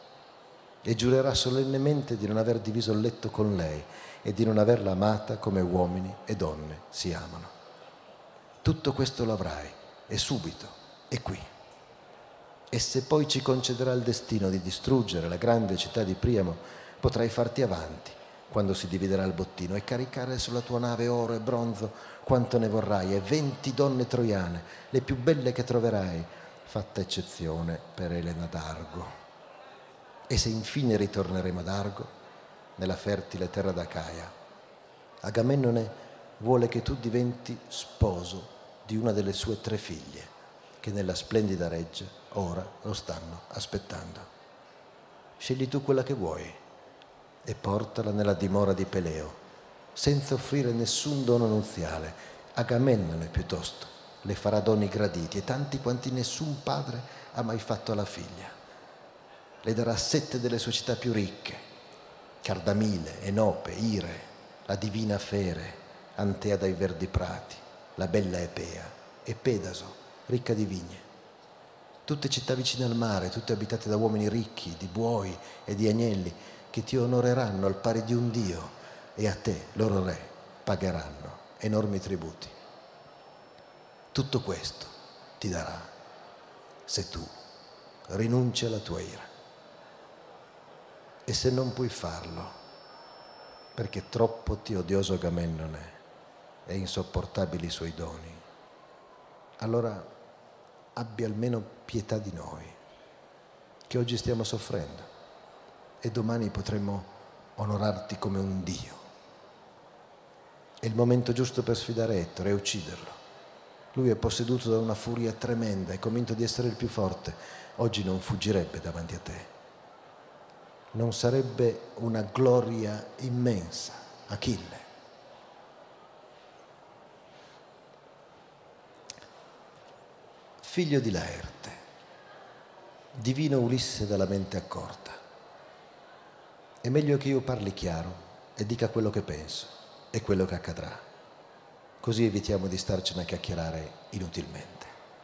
E giurerà solennemente di non aver diviso il letto con lei e di non averla amata come uomini e donne si amano. Tutto questo lo avrai, e subito, e qui. E se poi ci concederà il destino di distruggere la grande città di Priamo, potrai farti avanti quando si dividerà il bottino e caricare sulla tua nave oro e bronzo quanto ne vorrai e venti donne troiane, le più belle che troverai, fatta eccezione per Elena d'Argo. E se infine ritorneremo ad Argo, nella fertile terra d'Acaia, Agamennone vuole che tu diventi sposo di una delle sue tre figlie, che nella splendida reggia ora lo stanno aspettando. Scegli tu quella che vuoi e portala nella dimora di Peleo, senza offrire nessun dono nuziale. Agamennone piuttosto le farà doni graditi e tanti quanti nessun padre ha mai fatto alla figlia. Le darà sette delle sue città più ricche, Cardamile, Enope, Ire, la divina Fere, Antea dai verdi prati, la bella Epea e Pedaso, ricca di vigne. Tutte città vicine al mare, tutte abitate da uomini ricchi, di buoi e di agnelli, che ti onoreranno al pari di un dio e a te, loro re, pagheranno enormi tributi. Tutto questo ti darà se tu rinunci alla tua ira. E se non puoi farlo, perché troppo ti odioso Agamennone e insopportabili i suoi doni, allora abbi almeno pietà di noi, che oggi stiamo soffrendo e domani potremo onorarti come un dio. È il momento giusto per sfidare Ettore e ucciderlo. Lui è posseduto da una furia tremenda, è convinto di essere il più forte. Oggi non fuggirebbe davanti a te. Non sarebbe una gloria immensa, Achille? Figlio di Laerte, divino Ulisse dalla mente accorta, È meglio che io parli chiaro e dica quello che penso e quello che accadrà. Così evitiamo di starcene a chiacchierare inutilmente.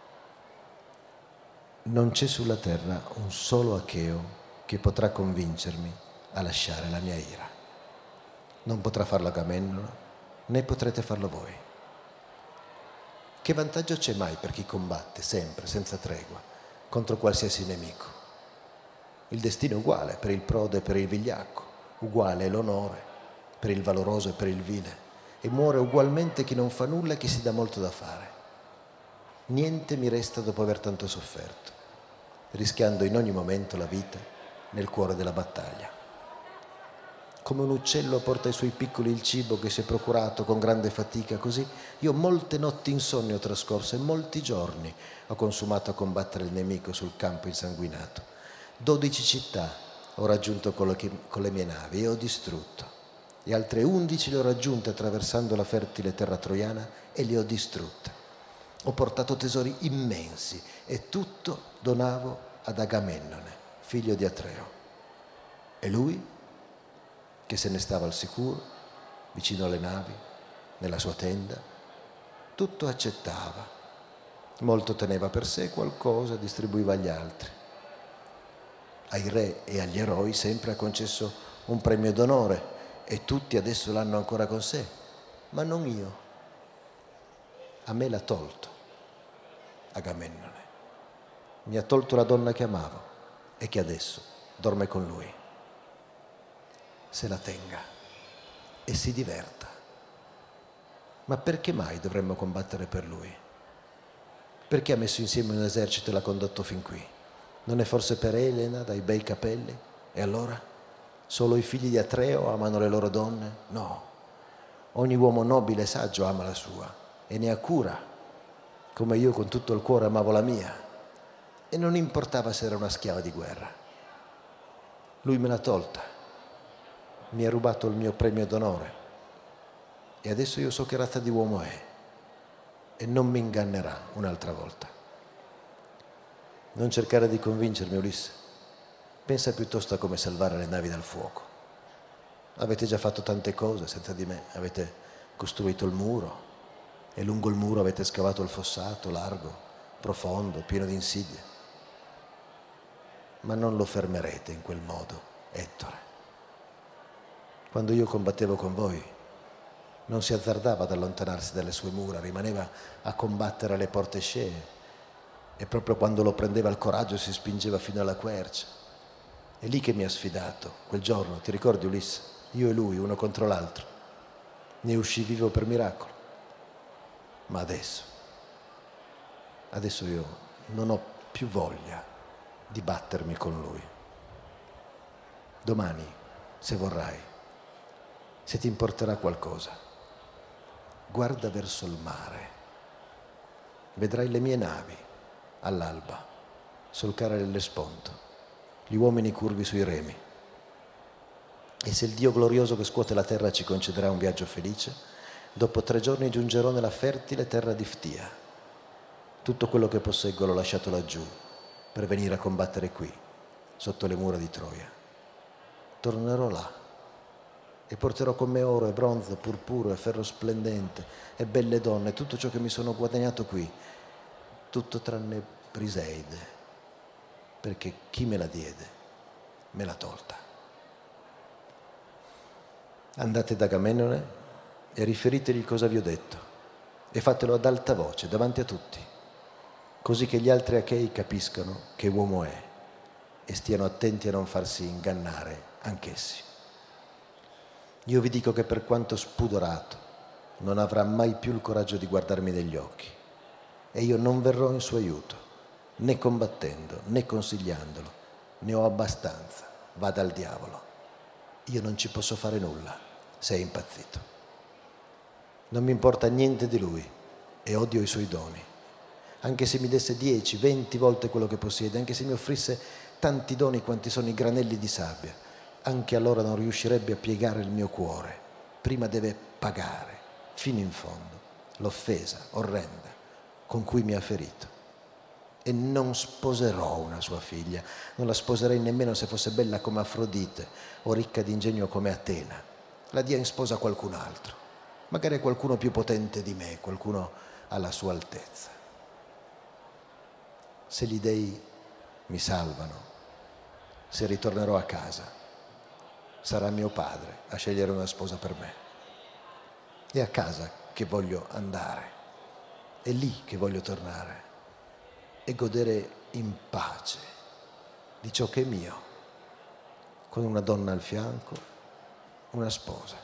Non c'è sulla terra un solo Acheo che potrà convincermi a lasciare la mia ira. Non potrà farlo Agamennone, né potrete farlo voi. Che vantaggio c'è mai per chi combatte sempre, senza tregua, contro qualsiasi nemico? Il destino è uguale per il prode e per il vigliacco, uguale è l'onore per il valoroso e per il vile, e muore ugualmente chi non fa nulla e chi si dà molto da fare. Niente mi resta dopo aver tanto sofferto, rischiando in ogni momento la vita nel cuore della battaglia. Come un uccello porta ai suoi piccoli il cibo che si è procurato con grande fatica, così io molte notti insonni ho trascorso e molti giorni ho consumato a combattere il nemico sul campo insanguinato. Dodici città ho raggiunto con le, con le mie navi e ho distrutto, e altre undici le ho raggiunte attraversando la fertile terra troiana e le ho distrutte. Ho portato tesori immensi e tutto donavo ad Agamennone, figlio di Atreo. E lui, che se ne stava al sicuro, vicino alle navi, nella sua tenda, tutto accettava, molto teneva per sé, qualcosa distribuiva agli altri. Ai re e agli eroi sempre ha concesso un premio d'onore e tutti adesso l'hanno ancora con sé, ma non io. A me l'ha tolto Agamennone. Mi ha tolto la donna che amavo e che adesso dorme con lui. Se la tenga e si diverta. Ma perché mai dovremmo combattere per lui? Perché ha messo insieme un esercito e l'ha condotto fin qui? Non è forse per Elena dai bei capelli? E allora? Solo i figli di Atreo amano le loro donne? No. Ogni uomo nobile e saggio ama la sua e ne ha cura, come io con tutto il cuore amavo la mia. E non importava se era una schiava di guerra. Lui me l'ha tolta. Mi ha rubato il mio premio d'onore e adesso io so che razza di uomo è e non mi ingannerà un'altra volta. Non cercare di convincermi, Ulisse. Pensa piuttosto a come salvare le navi dal fuoco. Avete già fatto tante cose senza di me. Avete costruito il muro e lungo il muro avete scavato il fossato largo, profondo, pieno di insidie. Ma non lo fermerete in quel modo, Ettore. Quando io combattevo con voi, non si azzardava ad allontanarsi dalle sue mura, rimaneva a combattere alle porte scee e proprio quando lo prendeva il coraggio si spingeva fino alla quercia. È lì che mi ha sfidato, quel giorno, ti ricordi Ulisse? Io e lui, uno contro l'altro. Ne uscì vivo per miracolo. Ma adesso, adesso io non ho più voglia di battermi con lui. Domani, se vorrai, se ti importerà qualcosa, guarda verso il mare. Vedrai le mie navi all'alba solcare l'Ellesponto, gli uomini curvi sui remi. E se il Dio glorioso che scuote la terra ci concederà un viaggio felice, dopo tre giorni giungerò nella fertile terra di Ftia. Tutto quello che posseggo l'ho lasciato laggiù per venire a combattere qui, sotto le mura di Troia. Tornerò là e porterò con me oro e bronzo, purpuro e ferro splendente e belle donne, tutto ciò che mi sono guadagnato qui, tutto tranne Briseide, perché chi me la diede me l'ha tolta. Andate da Agamennone e riferitegli cosa vi ho detto e fatelo ad alta voce davanti a tutti, così che gli altri Achei capiscano che uomo è e stiano attenti a non farsi ingannare anch'essi. Io vi dico che per quanto spudorato non avrà mai più il coraggio di guardarmi negli occhi e io non verrò in suo aiuto, né combattendo, né consigliandolo, ne ho abbastanza, vada al diavolo. Io non ci posso fare nulla se è impazzito. Non mi importa niente di lui e odio i suoi doni. Anche se mi desse dieci, venti volte quello che possiede, anche se mi offrisse tanti doni quanti sono i granelli di sabbia, anche allora non riuscirebbe a piegare il mio cuore. Prima deve pagare, fino in fondo, l'offesa orrenda con cui mi ha ferito. e non sposerò una sua figlia, non la sposerei nemmeno se fosse bella come Afrodite o ricca di ingegno come Atena. La dia in sposa a qualcun altro, magari a qualcuno più potente di me, qualcuno alla sua altezza. Se gli dei mi salvano, se ritornerò a casa, sarà mio padre a scegliere una sposa per me. È a casa che voglio andare, è lì che voglio tornare e godere in pace di ciò che è mio, con una donna al fianco, una sposa.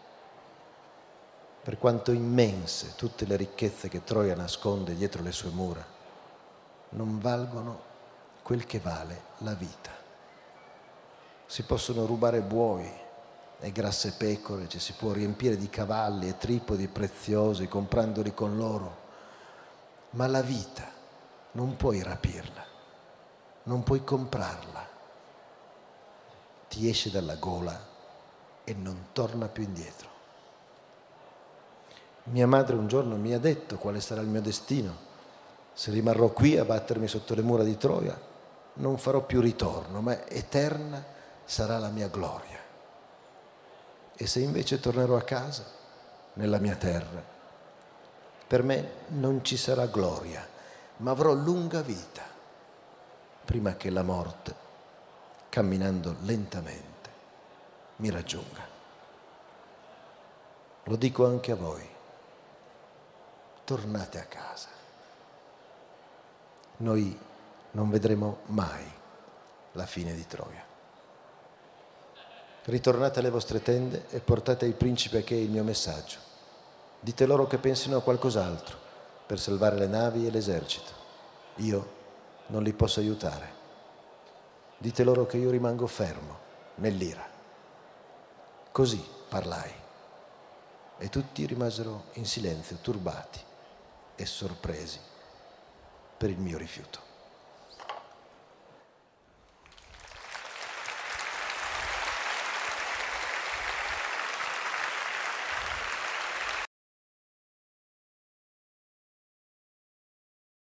Per quanto immense tutte le ricchezze che Troia nasconde dietro le sue mura, non valgono quel che vale la vita. Si possono rubare buoi e grasse pecore, ci si può riempire di cavalli e tripodi preziosi comprandoli con l'oro, ma la vita non puoi rapirla, non puoi comprarla. Ti esce dalla gola e non torna più indietro. Mia madre un giorno mi ha detto quale sarà il mio destino. Se rimarrò qui a battermi sotto le mura di Troia, non farò più ritorno, ma eterna sarà la mia gloria. E se invece tornerò a casa, nella mia terra, per me non ci sarà gloria, ma avrò lunga vita, prima che la morte, camminando lentamente, mi raggiunga. Lo dico anche a voi, tornate a casa. Noi non vedremo mai la fine di Troia. Ritornate alle vostre tende e portate ai principi Achei il mio messaggio. Dite loro che pensino a qualcos'altro per salvare le navi e l'esercito. Io non li posso aiutare. Dite loro che io rimango fermo nell'ira. Così parlai. E tutti rimasero in silenzio, turbati e sorpresi per il mio rifiuto.